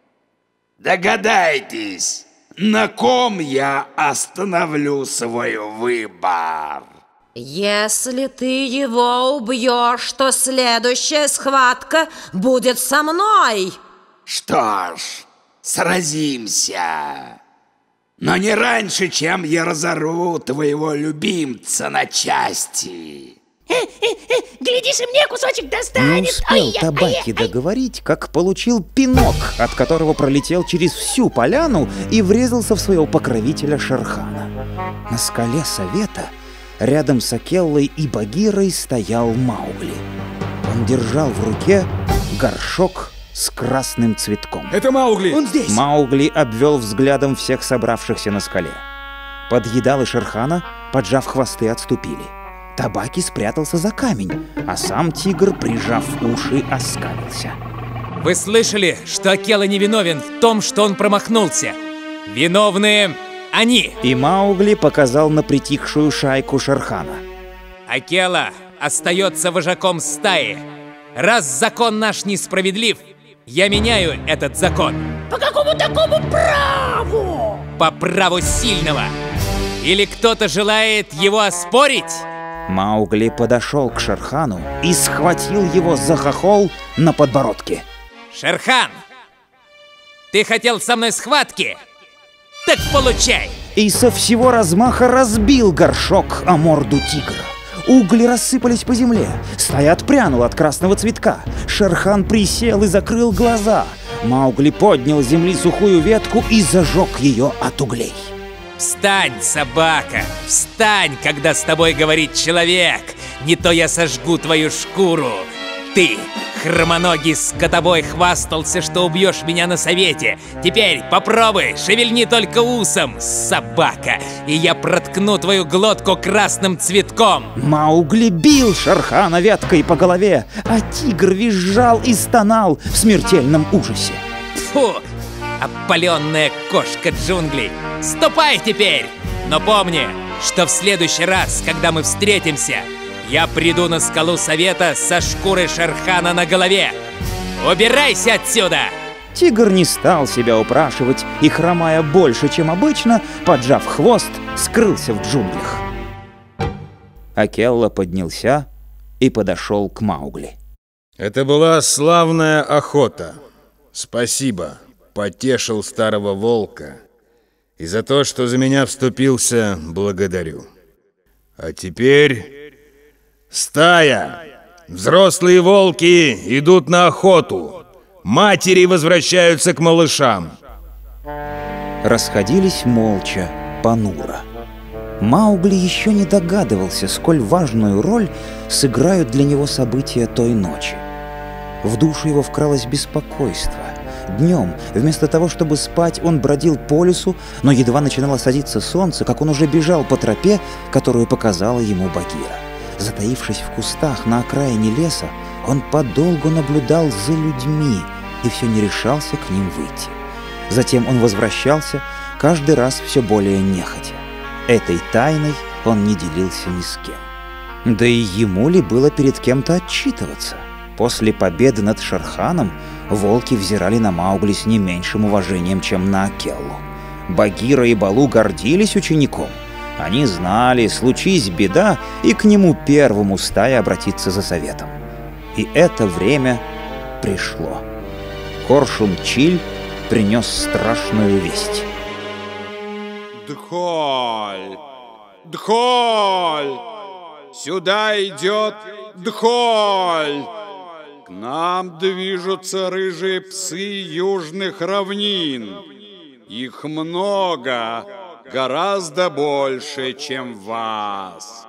S13: Догадайтесь, на ком я остановлю свой выбор.
S10: Если ты его убьешь, то следующая схватка будет со мной.
S13: Что ж, сразимся. Но не раньше, чем я разорву твоего любимца на части.
S3: Э, э, э, глядишь, и мне кусочек достанет.
S1: Не успел Табаки договорить, как получил пинок, от которого пролетел через всю поляну и врезался в своего покровителя Шерхана. На скале совета рядом с Акеллой и Багирой стоял Маугли. Он держал в руке горшок с красным цветком.
S14: Это Маугли! Он здесь!
S1: Маугли обвел взглядом всех собравшихся на скале. Подъедалы Шерхана, поджав хвосты, отступили. Табаки спрятался за камень, а сам тигр, прижав уши, оскалился.
S7: Вы слышали, что Акелла невиновен в том, что он промахнулся? Виновные они!
S1: И Маугли показал на притихшую шайку Шерхана.
S7: Акелла остается вожаком стаи. Раз закон наш несправедлив, я меняю этот закон.
S3: По какому такому праву?
S7: По праву сильного. Или кто-то желает его оспорить?
S1: Маугли подошел к Шерхану и схватил его за хохол на подбородке.
S7: Шерхан, ты хотел со мной схватки? Так получай!
S1: И со всего размаха разбил горшок о морду тигра. Угли рассыпались по земле, стая отпрянула от красного цветка. Шерхан присел и закрыл глаза. Маугли поднял с земли сухую ветку и зажег ее от углей.
S7: Встань, собака, встань, когда с тобой говорит человек. Не то я сожгу твою шкуру. Ты, хромоногий скотобой, хвастался, что убьешь меня на совете. Теперь попробуй, шевельни только усом, собака, и я проткну твою глотку красным цветком.
S1: Маугли бил Шерхана веткой по голове, а тигр визжал и стонал в смертельном ужасе.
S7: Фу, опаленная кошка джунглей. Ступай теперь! Но помни, что в следующий раз, когда мы встретимся, я приду на скалу совета со шкурой Шерхана на голове. Убирайся отсюда!
S1: Тигр не стал себя упрашивать и, хромая больше, чем обычно, поджав хвост, скрылся в джунглях. Акелла поднялся и подошел к Маугли.
S6: Это была славная охота. Спасибо, потешил старого волка. И за то, что за меня вступился, благодарю. А теперь... Стая! Взрослые волки идут на охоту. Матери возвращаются к малышам.
S1: Расходились молча, понуро. Маугли еще не догадывался, сколь важную роль сыграют для него события той ночи. В душу его вкралось беспокойство. Днем, вместо того, чтобы спать, он бродил по лесу, но едва начинало садиться солнце, как он уже бежал по тропе, которую показала ему Багира. Затаившись в кустах на окраине леса, он подолгу наблюдал за людьми и все не решался к ним выйти. Затем он возвращался, каждый раз все более нехотя. Этой тайной он не делился ни с кем. Да и ему ли было перед кем-то отчитываться? После победы над Шерханом волки взирали на Маугли с не меньшим уважением, чем на Акеллу. Багира и Балу гордились учеником. Они знали, случись беда, и к нему первому стая обратиться за советом. И это время пришло. Коршун-Чиль принес страшную весть.
S14: Дхоль! Дхоль! Сюда идет Дхоль! К нам движутся рыжие псы южных равнин. Их много, гораздо больше, чем вас.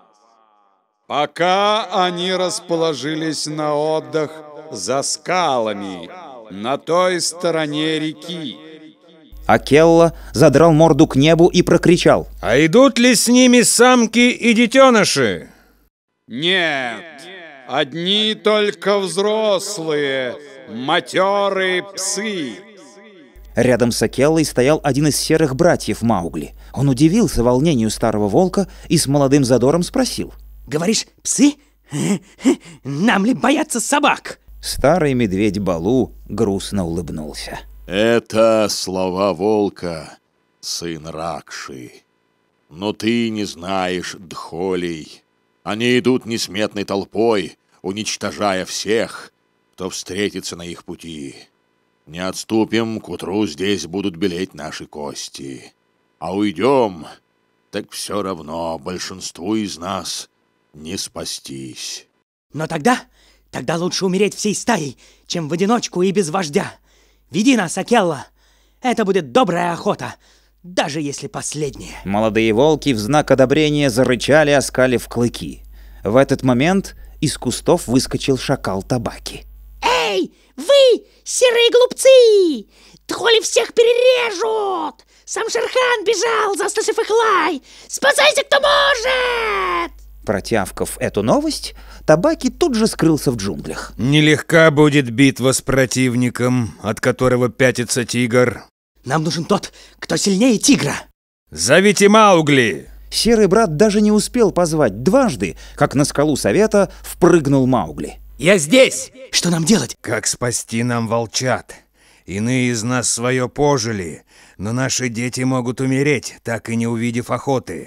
S14: Пока они расположились на отдых за скалами, на той стороне реки.
S1: Акелла задрал морду к небу и прокричал:
S6: «А идут ли с ними самки и детеныши?»
S14: «Нет, одни только взрослые, матерые псы».
S1: Рядом с Акеллой стоял один из серых братьев Маугли. Он удивился волнению старого волка и с молодым задором спросил:
S3: «Говоришь, псы? Нам ли бояться собак?»
S1: Старый медведь Балу грустно улыбнулся.
S8: Это слова волка, сын Ракши. Но ты не знаешь Дхолей. Они идут несметной толпой, уничтожая всех, кто встретится на их пути. Не отступим, к утру здесь будут белеть наши кости. А уйдем, так все равно большинству из нас не спастись.
S3: Но тогда, тогда лучше умереть всей стаей, чем в одиночку и без вождя. Веди нас, Акелла. Это будет добрая охота, даже если последняя.
S1: Молодые волки в знак одобрения зарычали, оскалив клыки. В этот момент из кустов выскочил шакал Табаки.
S3: Эй, вы, серые глупцы! Дхоли всех перережут! Сам Шерхан бежал, заслышав их лай! Спасайся, кто может!
S1: Протявкав эту новость, Табаки тут же скрылся в джунглях.
S6: Нелегка будет битва с противником, от которого пятится тигр.
S3: Нам нужен тот, кто сильнее тигра.
S6: Зовите Маугли!
S1: Серый брат даже не успел позвать дважды, как на скалу совета впрыгнул Маугли.
S7: Я здесь!
S3: Что нам делать?
S6: Как спасти нам волчат? Иные из нас свое пожили, но наши дети могут умереть, так и не увидев охоты.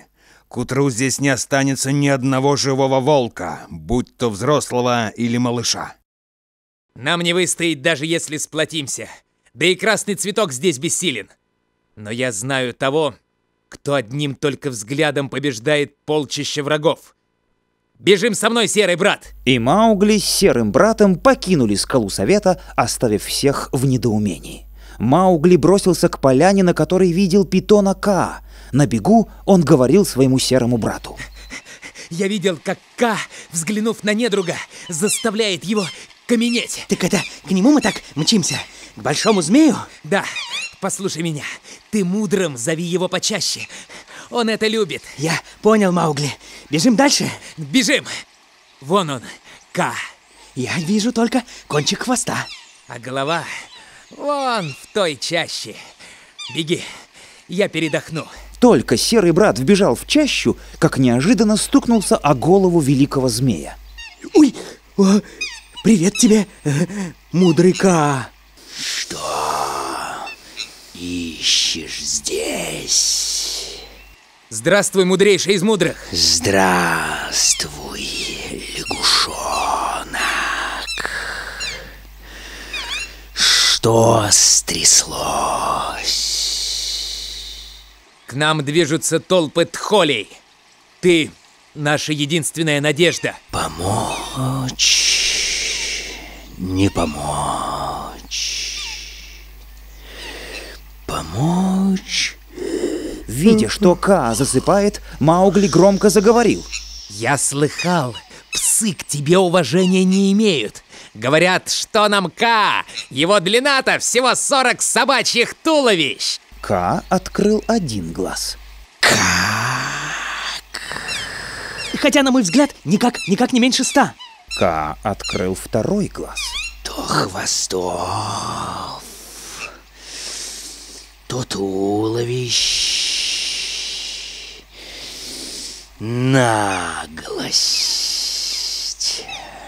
S6: К утру здесь не останется ни одного живого волка, будь то взрослого или малыша.
S7: Нам не выстоять, даже если сплотимся. Да и красный цветок здесь бессилен. Но я знаю того, кто одним только взглядом побеждает полчища врагов. Бежим со мной, серый брат!
S1: И Маугли с серым братом покинули скалу совета, оставив всех в недоумении. Маугли бросился к поляне, на которой видел питона Ка. На бегу он говорил своему серому брату.
S7: Я видел, как Ка, взглянув на недруга, заставляет его каменеть.
S5: Так это к нему мы так мчимся? К большому змею?
S7: Да, послушай меня. Ты мудрым зови его почаще. Он это любит.
S5: Я понял, Маугли. Бежим дальше?
S7: Бежим. Вон он, Ка.
S5: Я вижу только кончик хвоста.
S7: А голова вон в той чаще. Беги, я передохну.
S1: Только серый брат вбежал в чащу, как неожиданно стукнулся о голову великого змея.
S5: Ой, о, привет тебе, мудрый Ка.
S13: Что ищешь здесь?
S7: Здравствуй, мудрейший из мудрых.
S13: Здравствуй, лягушонок. Что стряслось?
S7: К нам движутся толпы тхолей. Ты наша единственная надежда.
S13: Помочь, не помочь. Помочь.
S1: Видя, что Ка засыпает, Маугли громко заговорил.
S7: Я слыхал, псы к тебе уважения не имеют. Говорят, что нам Ка, его длина-то всего сорок собачьих туловищ.
S1: Ка открыл один глаз.
S5: Как? Хотя, на мой взгляд, никак, никак не меньше ста.
S1: Ка открыл второй глаз.
S13: То хвостов, то туловищ. Наглость.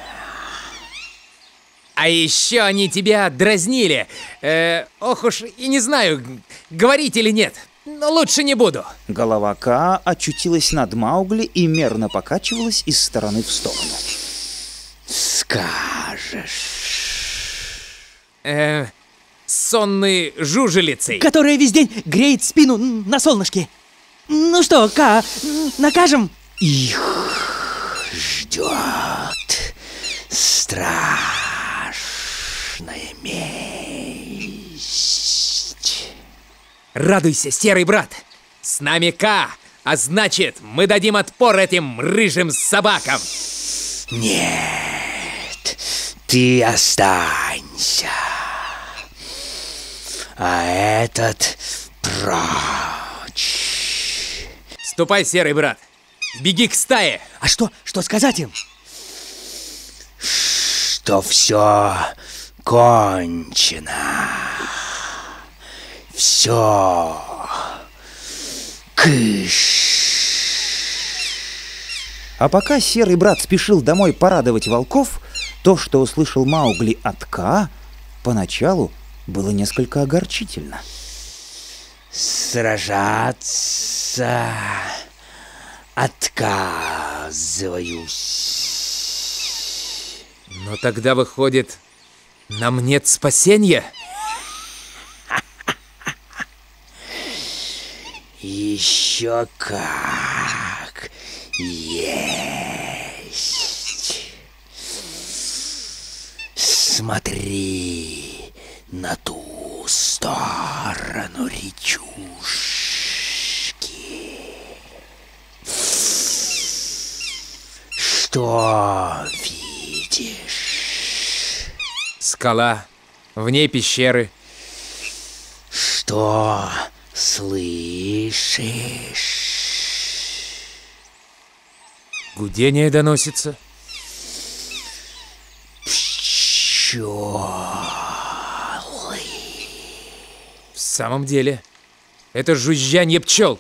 S7: А еще они тебя дразнили. Э, ох уж и не знаю, говорить или нет. Но лучше не буду.
S1: Голова Ка очутилась над Маугли и мерно покачивалась из стороны в сторону.
S13: Скажешь.
S7: Э, сонной жужелицей.
S5: Которая весь день греет спину на солнышке. Ну что, Ка, накажем?
S13: Их ждет страшная месть.
S7: Радуйся, серый брат. С нами Ка, а значит, мы дадим отпор этим рыжим собакам.
S13: Нет, ты останься. А этот прочь.
S7: Ступай, серый брат. Беги к стае.
S5: А что, что сказать им?
S13: Что все кончено. Все. Кыш.
S1: А пока серый брат спешил домой порадовать волков, то, что услышал Маугли от Ка, поначалу было несколько огорчительно.
S13: Сражаться отказываюсь.
S7: Но тогда выходит, нам нет спасения?
S13: Еще как есть. Смотри на ту сторону речушки. Что видишь?
S7: Скала, в ней пещеры.
S13: Что слышишь?
S7: Гудение доносится.
S13: Пчелы.
S7: В самом деле, это жужжанье пчел.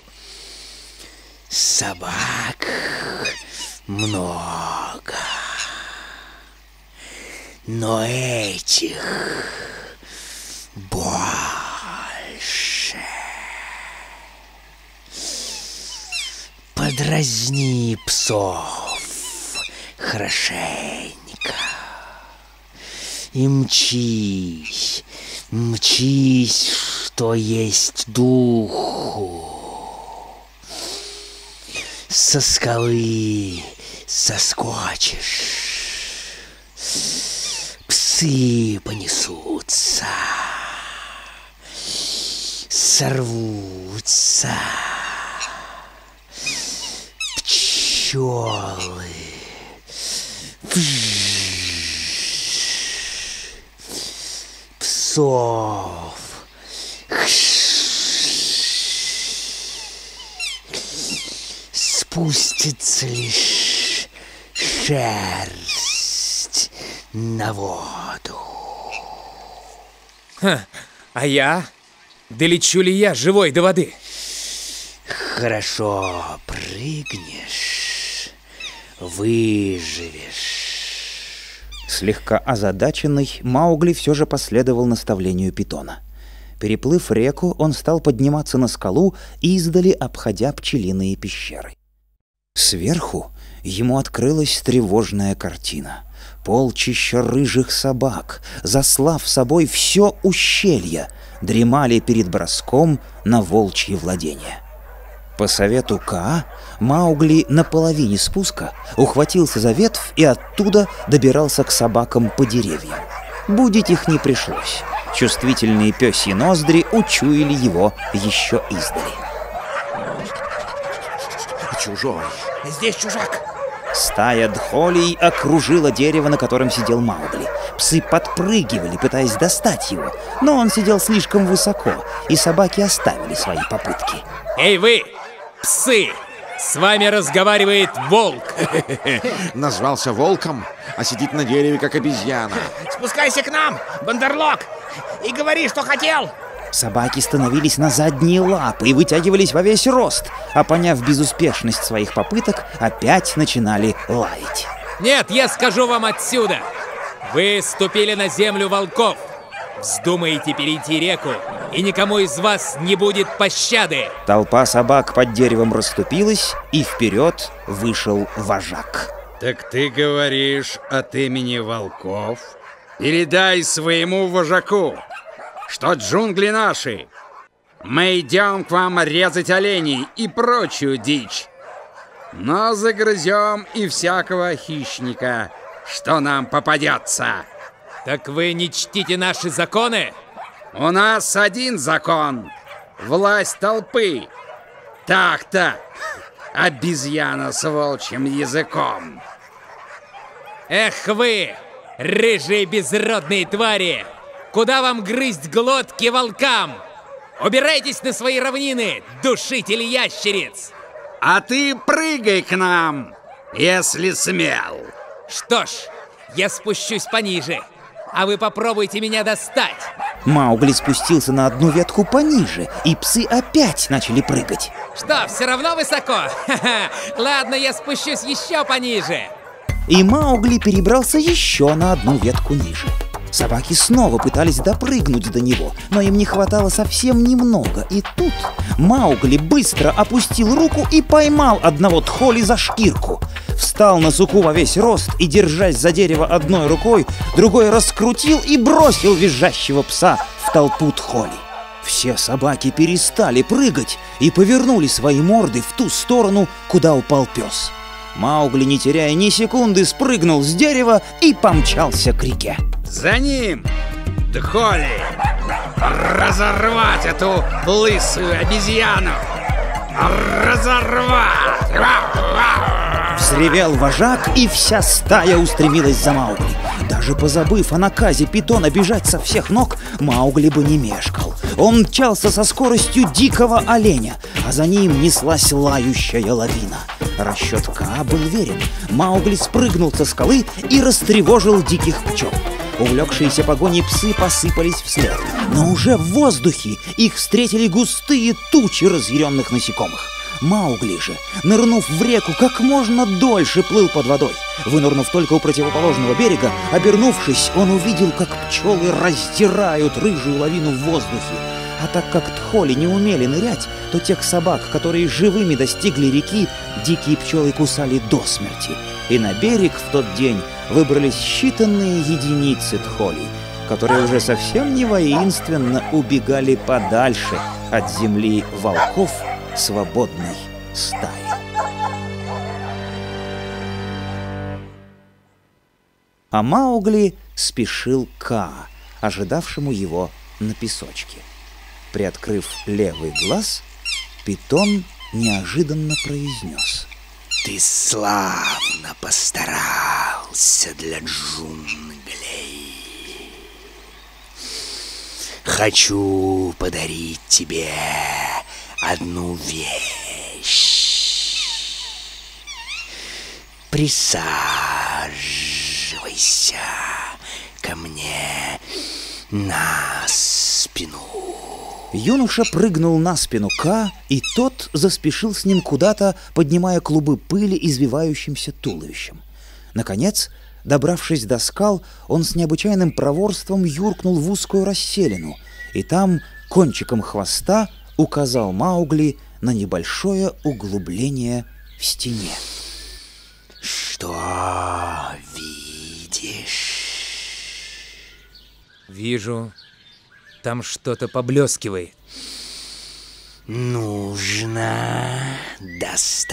S13: Собак много. Но этих больше.
S2: Дразни псов хорошенько. И мчись, мчись, что есть духу. Со скалы соскочишь, псы понесутся, сорвутся, пчелы. Псов. Спустится лишь шерсть на воду.
S7: Ха, а я? Долечу ли я живой до воды?
S2: Хорошо прыгнешь, выживешь.
S1: Слегка озадаченный, Маугли все же последовал наставлению питона. Переплыв реку, он стал подниматься на скалу, издали обходя пчелиные пещеры. Сверху ему открылась тревожная картина. Полчища рыжих собак, заслав собой все ущелье, дремали перед броском на волчье владение. По совету Каа, Маугли на половине спуска ухватился за ветвь и оттуда добирался к собакам по деревьям. Будить их не пришлось. Чувствительные пёсьи ноздри учуяли его еще издали.
S11: Чужой. Здесь чужак.
S1: Стая дхолей окружила дерево, на котором сидел Маугли. Псы подпрыгивали, пытаясь достать его, но он сидел слишком высоко, и собаки оставили свои попытки.
S7: Эй вы, псы! С вами разговаривает волк.
S12: Назвался волком, а сидит на дереве, как обезьяна.
S11: Спускайся к нам, Бандерлог, и говори, что хотел.
S1: Собаки становились на задние лапы и вытягивались во весь рост, а поняв безуспешность своих попыток, опять начинали лаять.
S7: Нет, я скажу вам отсюда. Вы ступили на землю волков. Вздумаете перейти реку, и никому из вас не будет пощады.
S1: Толпа собак под деревом расступилась, и вперед вышел вожак.
S14: Так ты говоришь от имени волков? Передай своему вожаку, что джунгли наши. Мы идем к вам резать оленей и прочую дичь. Но загрызем и всякого хищника, что нам попадется.
S7: Так вы не чтите наши законы?
S14: У нас один закон. Власть толпы. Так-то. Обезьяна с волчьим языком.
S7: Эх вы, рыжие безродные твари! Куда вам грызть глотки волкам? Убирайтесь на свои равнины, душители ящериц!
S14: А ты прыгай к нам, если смел.
S7: Что ж, я спущусь пониже, а вы попробуйте меня достать.
S1: Маугли спустился на одну ветку пониже, и псы опять начали прыгать.
S7: Что, все равно высоко? Ха-ха. Ладно, я спущусь еще пониже.
S1: И Маугли перебрался еще на одну ветку ниже. Собаки снова пытались допрыгнуть до него, но им не хватало совсем немного. И тут Маугли быстро опустил руку и поймал одного тхоли за шкирку. Встал на суку во весь рост и, держась за дерево одной рукой, другой раскрутил и бросил визжащего пса в толпу тхоли. Все собаки перестали прыгать и повернули свои морды в ту сторону, куда упал пес. Маугли, не теряя ни секунды, спрыгнул с дерева и помчался к реке.
S14: За ним, Дхоли! Разорвать эту лысую обезьяну! Разорвать!
S1: Взревел вожак, и вся стая устремилась за Маугли. Даже позабыв о наказе питона бежать со всех ног, Маугли бы не мешкал. Он мчался со скоростью дикого оленя, а за ним неслась лающая лавина. Расчет Каа был верен. Маугли спрыгнул со скалы и растревожил диких пчел. Увлекшиеся погоней псы посыпались вслед, но уже в воздухе их встретили густые тучи разъяренных насекомых. Маугли же, нырнув в реку, как можно дольше плыл под водой. Вынырнув только у противоположного берега, обернувшись, он увидел, как пчелы раздирают рыжую лавину в воздухе. А так как тхоли не умели нырять, то тех собак, которые живыми достигли реки, дикие пчелы кусали до смерти. И на берег в тот день выбрались считанные единицы тхолей, которые уже совсем не воинственно убегали подальше от земли волков свободной стаи. А Маугли спешил к Каа, ожидавшему его на песочке. Приоткрыв левый глаз, питон неожиданно произнес:
S13: «Ты славно постарался для джунглей. Хочу подарить тебе одну вещь. Присаживайся ко мне на спину».
S1: Юноша прыгнул на спину Ка, и тот заспешил с ним куда-то, поднимая клубы пыли извивающимся туловищем. Наконец, добравшись до скал, он с необычайным проворством юркнул в узкую расселину, и там кончиком хвоста указал Маугли на небольшое углубление в стене.
S13: «Что видишь?»
S7: «Вижу, там что-то поблескивает».
S13: «Нужно достать».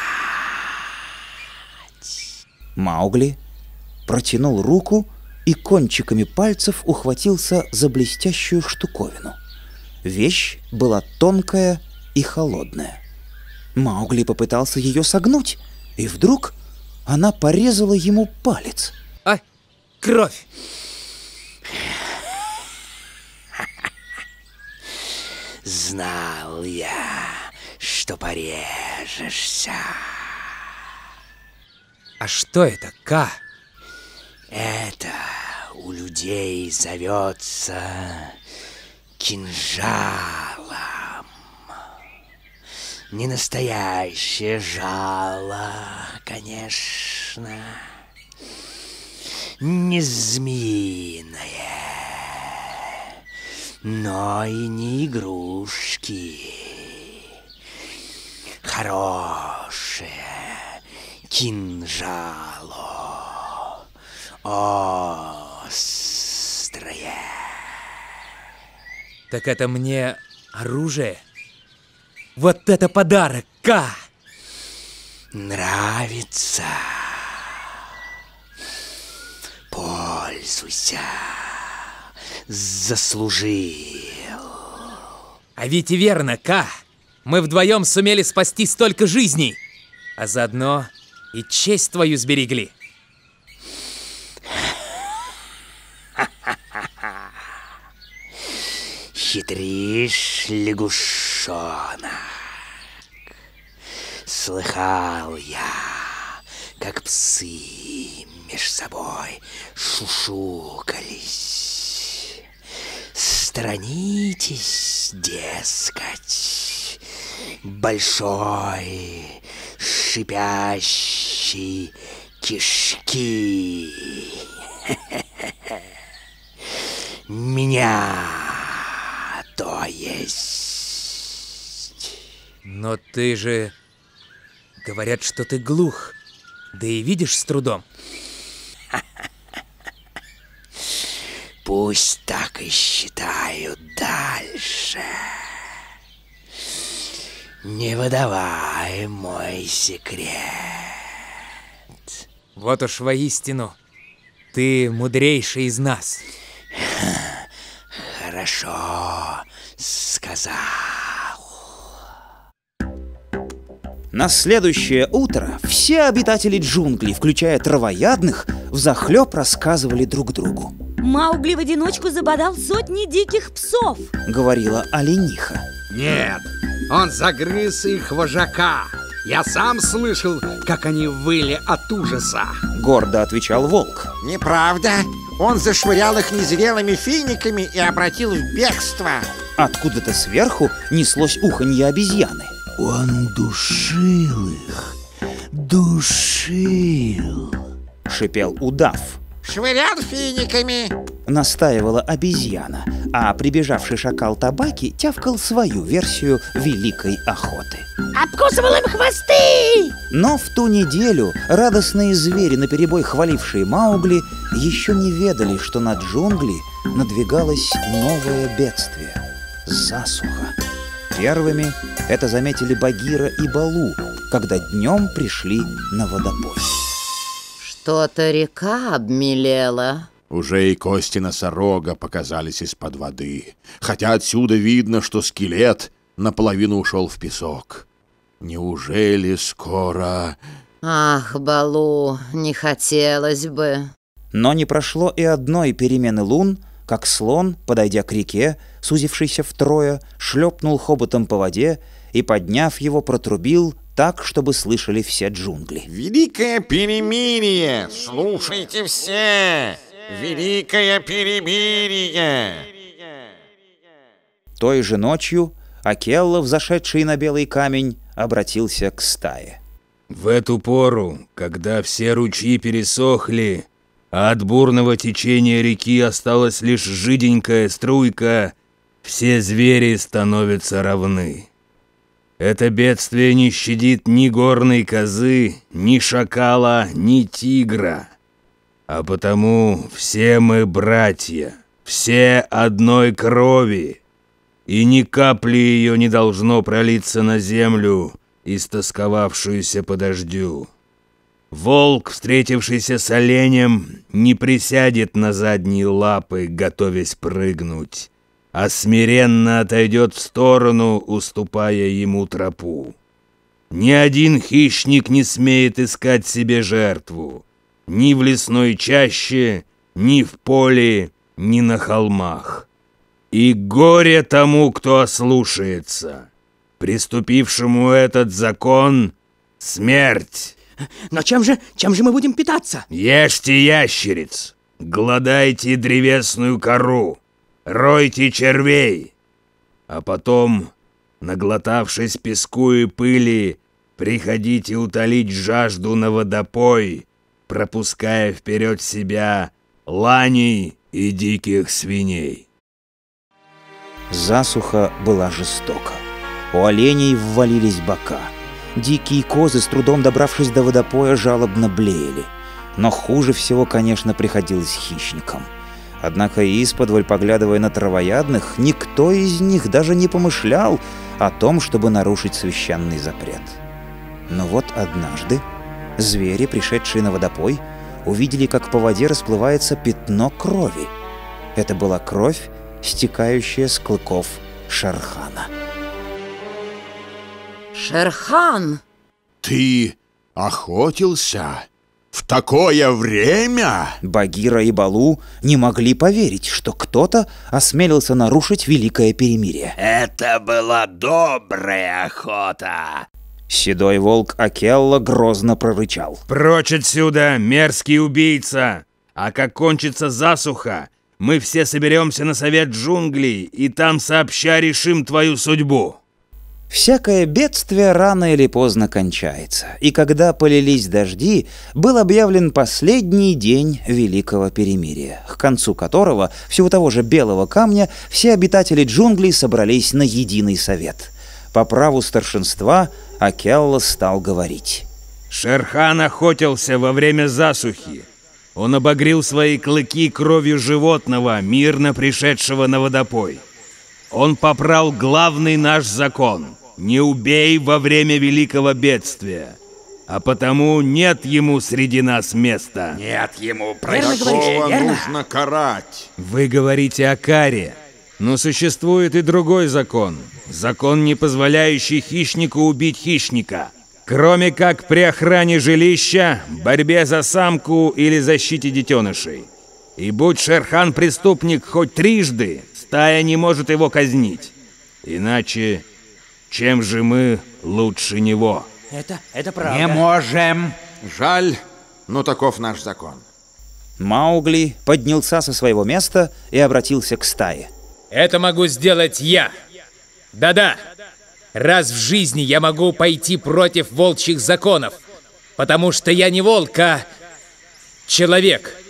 S1: Маугли протянул руку и кончиками пальцев ухватился за блестящую штуковину. Вещь была тонкая и холодная. Маугли попытался ее согнуть, и вдруг она порезала ему палец.
S7: А, кровь!
S13: Знал я, что порежешься.
S7: А что это, Ка?
S13: Это у людей зовется кинжалом. Не настоящее жало, конечно. Не змеиное, но и не игрушки. Хорошее кинжало, острое.
S7: Так это мне оружие? Вот это подарок, Ка!
S13: Нравится? Пользуйся. Заслужил.
S7: А ведь и верно, Ка! Мы вдвоем сумели спасти столько жизней, а заодно и честь твою сберегли.
S13: Хитришь, лягушонок. Слыхал я, как псы меж собой шушукались. Сторонитесь, дескать, большой шипящей кишки. Меня, то есть.
S7: Но ты же... Говорят, что ты глух, да и видишь с трудом.
S13: Пусть так и считают дальше. Не выдавай мой секрет.
S7: Вот уж воистину, ты мудрейший из нас.
S13: Хорошо сказал.
S1: На следующее утро все обитатели джунглей, включая травоядных, взахлеб рассказывали друг другу.
S4: Маугли в одиночку забодал сотни диких псов,
S1: говорила олениха.
S14: Нет, он загрыз их вожака. Я сам слышал, как они выли от ужаса.
S1: Гордо отвечал волк.
S12: Неправда. Он зашвырял их незрелыми финиками и обратил в бегство.
S1: Откуда-то сверху неслось уханье обезьяны.
S11: Он душил их, душил.
S1: Шипел удав.
S12: швырял финиками.
S1: Настаивала обезьяна, а прибежавший шакал Табаки тявкал свою версию великой охоты.
S3: Обкусывал им хвосты!
S1: Но в ту неделю радостные звери, наперебой хвалившие Маугли, еще не ведали, что на джунгли надвигалось новое бедствие – засуха. Первыми это заметили Багира и Балу, когда днем пришли на водопой.
S10: Что-то река обмелела.
S8: Уже и кости носорога показались из-под воды, хотя отсюда видно, что скелет наполовину ушел в песок. Неужели скоро...
S10: Ах, Балу, не хотелось бы.
S1: Но не прошло и одной перемены лун, как слон, подойдя к реке, сузившийся втрое, шлепнул хоботом по воде и, подняв его, протрубил так, чтобы слышали все джунгли.
S12: Великое перемирие! Слушайте все! Великое перемирие!
S1: Той же ночью Акелла, взошедший на белый камень, обратился к стае.
S6: В эту пору, когда все ручьи пересохли, а от бурного течения реки осталась лишь жиденькая струйка, все звери становятся равны. Это бедствие не щадит ни горной козы, ни шакала, ни тигра. А потому все мы братья, все одной крови, и ни капли ее не должно пролиться на землю, истосковавшуюся по дождю. Волк, встретившийся с оленем, не присядет на задние лапы, готовясь прыгнуть, а смиренно отойдет в сторону, уступая ему тропу. Ни один хищник не смеет искать себе жертву, ни в лесной чаще, ни в поле, ни на холмах. И горе тому, кто ослушается. Приступившему этот закон — смерть.
S5: Но чем же, чем же мы будем питаться?
S6: Ешьте ящериц, глодайте древесную кору, ройте червей, а потом, наглотавшись песку и пыли, приходите утолить жажду на водопой, пропуская вперед себя ланей и диких свиней.
S1: Засуха была жестока. У оленей ввалились бока. Дикие козы, с трудом добравшись до водопоя, жалобно блеяли. Но хуже всего, конечно, приходилось хищникам. Однако исподволь, поглядывая на травоядных, никто из них даже не помышлял о том, чтобы нарушить священный запрет. Но вот однажды звери, пришедшие на водопой, увидели, как по воде расплывается пятно крови. Это была кровь, стекающая с клыков Шерхана.
S10: Шерхан!
S8: Ты охотился в такое время?
S1: Багира и Балу не могли поверить, что кто-то осмелился нарушить великое перемирие.
S13: Это была добрая охота.
S1: Седой волк Акелла грозно прорычал.
S6: Прочь отсюда, мерзкий убийца! А как кончится засуха, мы все соберемся на совет джунглей, и там сообща решим твою судьбу.
S1: Всякое бедствие рано или поздно кончается, и когда полились дожди, был объявлен последний день Великого Перемирия, к концу которого, всего того же белого камня, все обитатели джунглей собрались на единый совет. По праву старшинства Акелла стал говорить.
S6: Шерхан охотился во время засухи. Он обогрел свои клыки кровью животного, мирно пришедшего на водопой. Он попрал главный наш закон — не убей во время великого бедствия, а потому нет ему среди нас места.
S13: Нет ему
S8: Такого нужно карать.
S6: Вы говорите о каре, но существует и другой закон. Закон, не позволяющий хищнику убить хищника. Кроме как при охране жилища, борьбе за самку или защите детенышей. И будь Шерхан преступник хоть трижды, стая не может его казнить. Иначе, чем же мы лучше него?
S5: Это, это правда.
S13: Не можем.
S12: Жаль, но таков наш закон.
S1: Маугли поднялся со своего места и обратился к стае.
S7: Это могу сделать я. Да-да. Раз в жизни я могу пойти против волчьих законов, потому что я не волк, а человек.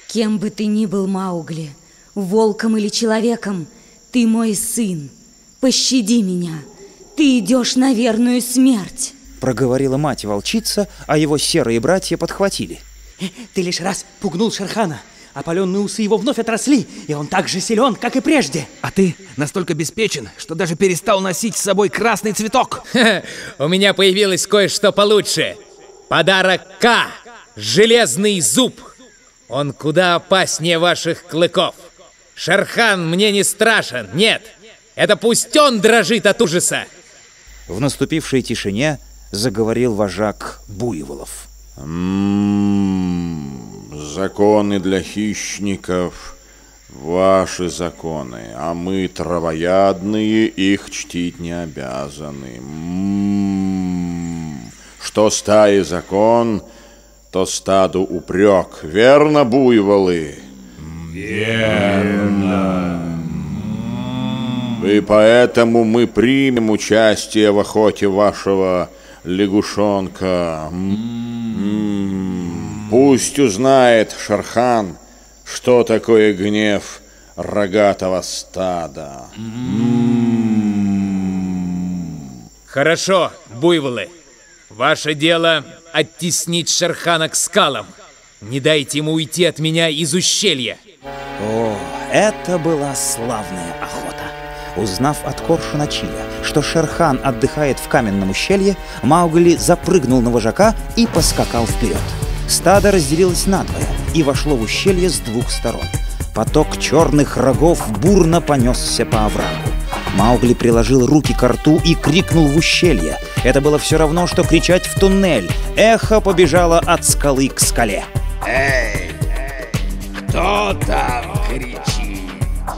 S4: Кем бы ты ни был, Маугли, волком или человеком, ты мой сын. Пощади меня, ты идешь на верную смерть.
S1: Проговорила мать-волчица, а его серые братья подхватили.
S5: Ты лишь раз пугнул Шерхана. Опаленные усы его вновь отросли, и он так же силен, как и прежде.
S2: А ты настолько беспечен, что даже перестал носить с собой красный цветок.
S7: У меня появилось кое-что получше. Подарок К. Железный зуб. Он куда опаснее ваших клыков. Шерхан мне не страшен, нет. Это пусть он дрожит от ужаса.
S1: В наступившей тишине заговорил вожак буйволов.
S8: М-м-м, законы для хищников — ваши законы, а мы, травоядные, их чтить не обязаны. М-м-м, что стае закон, то стаду упрек. Верно, буйволы?
S13: Верно.
S8: И поэтому мы примем участие в охоте вашего лягушонка. М-м-м. Пусть узнает Шерхан, что такое гнев рогатого стада. М-м-м.
S7: Хорошо, буйволы. Ваше дело оттеснить Шерхана к скалам. Не дайте ему уйти от меня из ущелья.
S1: О, это была славная охота. Узнав от Коршуна Чиля, что Шерхан отдыхает в каменном ущелье, Маугли запрыгнул на вожака и поскакал вперед. Стадо разделилось надвое и вошло в ущелье с двух сторон. Поток черных рогов бурно понесся по оврагу. Маугли приложил руки к рту и крикнул в ущелье. Это было все равно, что кричать в туннель. Эхо побежало от скалы к скале.
S13: Эй, эй, кто там кричит?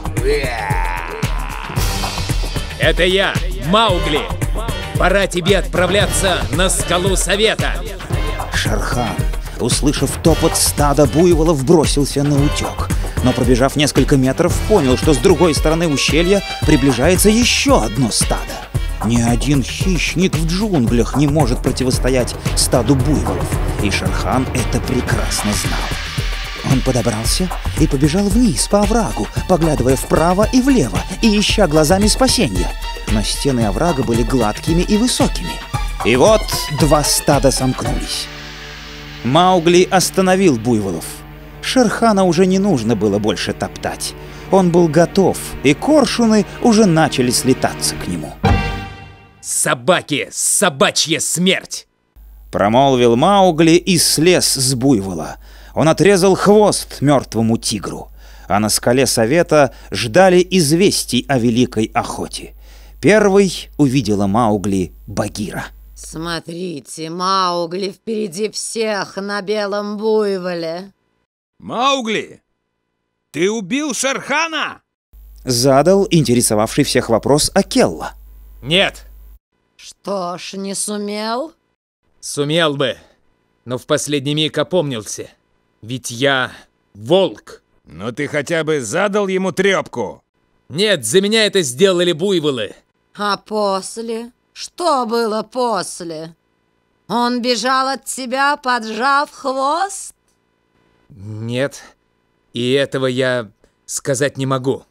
S7: Это я, Маугли. Пора тебе отправляться на скалу совета.
S1: Шерхан, услышав топот стада буйволов, бросился на утек. Но, пробежав несколько метров, понял, что с другой стороны ущелья приближается еще одно стадо. Ни один хищник в джунглях не может противостоять стаду буйволов, и Шерхан это прекрасно знал. Он подобрался и побежал вниз по оврагу, поглядывая вправо и влево и ища глазами спасения. Но стены оврага были гладкими и высокими. И вот два стада сомкнулись. Маугли остановил буйволов. Шерхана уже не нужно было больше топтать. Он был готов, и коршуны уже начали слетаться к нему.
S7: Собаки, собачья смерть!
S1: Промолвил Маугли и слез с буйвола. Он отрезал хвост мертвому тигру, а на скале совета ждали известий о великой охоте. Первый увидела Маугли Багира.
S10: Смотрите, Маугли впереди всех на белом буйволе.
S2: Маугли, ты убил Шерхана?
S1: Задал интересовавший всех вопрос Акелла.
S7: Нет.
S10: Что ж, не сумел?
S7: Сумел бы, но в последний миг опомнился. Ведь я волк.
S2: Но ты хотя бы задал ему трепку.
S7: Нет, за меня это сделали буйволы.
S10: А после? Что было после? Он бежал от тебя, поджав хвост?
S7: Нет, и этого я сказать не могу.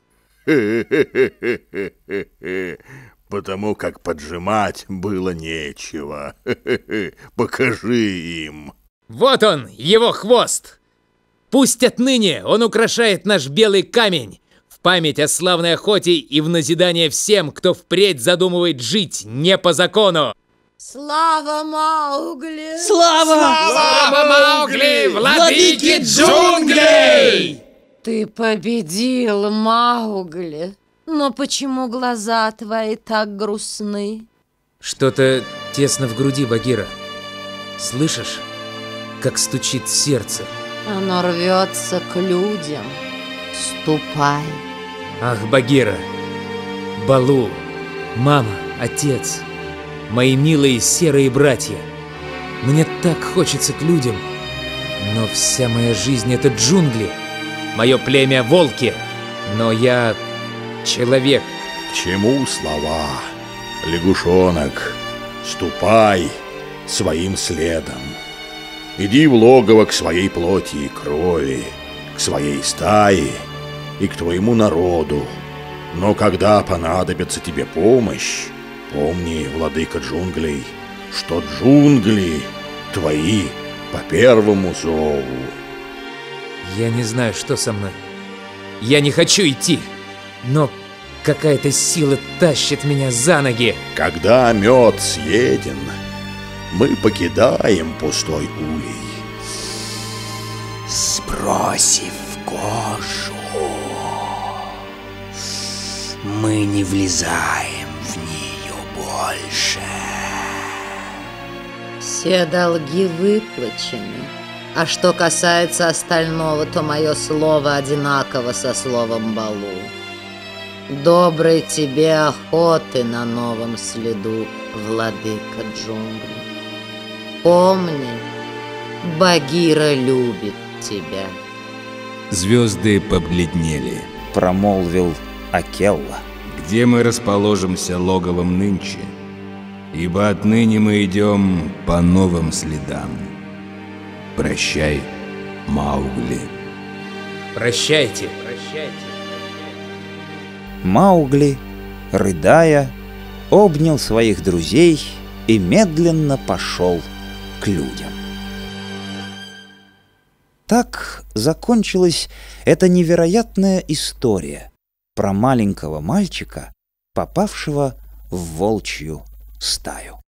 S8: Потому как поджимать было нечего. Покажи им.
S7: Вот он, его хвост. Пусть отныне он украшает наш белый камень в память о славной охоте и в назидание всем, кто впредь задумывает жить не по закону.
S10: Слава Маугли!
S5: Слава!
S7: Слава Маугли, владыке джунглей!
S10: Ты победил, Маугли. Но почему глаза твои так грустны?
S7: Что-то тесно в груди, Багира. Слышишь, как стучит сердце?
S10: Оно рвется к людям. Ступай.
S7: Ах, Багира, Балу, мама, отец, мои милые серые братья. Мне так хочется к людям, но вся моя жизнь — это джунгли. Мое племя — волки, но я человек.
S8: К чему слова? Лягушонок, ступай своим следом. Иди в логово к своей плоти и крови, к к своей стае и к твоему народу. Но когда понадобится тебе помощь, помни, владыка джунглей, что джунгли твои по первому зову.
S7: Я не знаю, что со мной. Я не хочу идти, но какая-то сила тащит меня за ноги.
S8: Когда мед съеден, мы покидаем пустой улей.
S13: Сбросив кожу, мы не влезаем в нее больше.
S10: Все долги выплачены. А что касается остального, то мое слово одинаково со словом Балу. Доброй тебе охоты на новом следу, владыка джунглей. Помни, Багира любит тебя.
S6: Звезды побледнели.
S1: Промолвил Акелла.
S6: Где мы расположимся логовом нынче? Ибо отныне мы идем по новым следам. Прощай, Маугли.
S7: Прощайте. Прощайте.
S1: Маугли, рыдая, обнял своих друзей и медленно пошел к людям. Так закончилась эта невероятная история про маленького мальчика, попавшего в волчью стаю.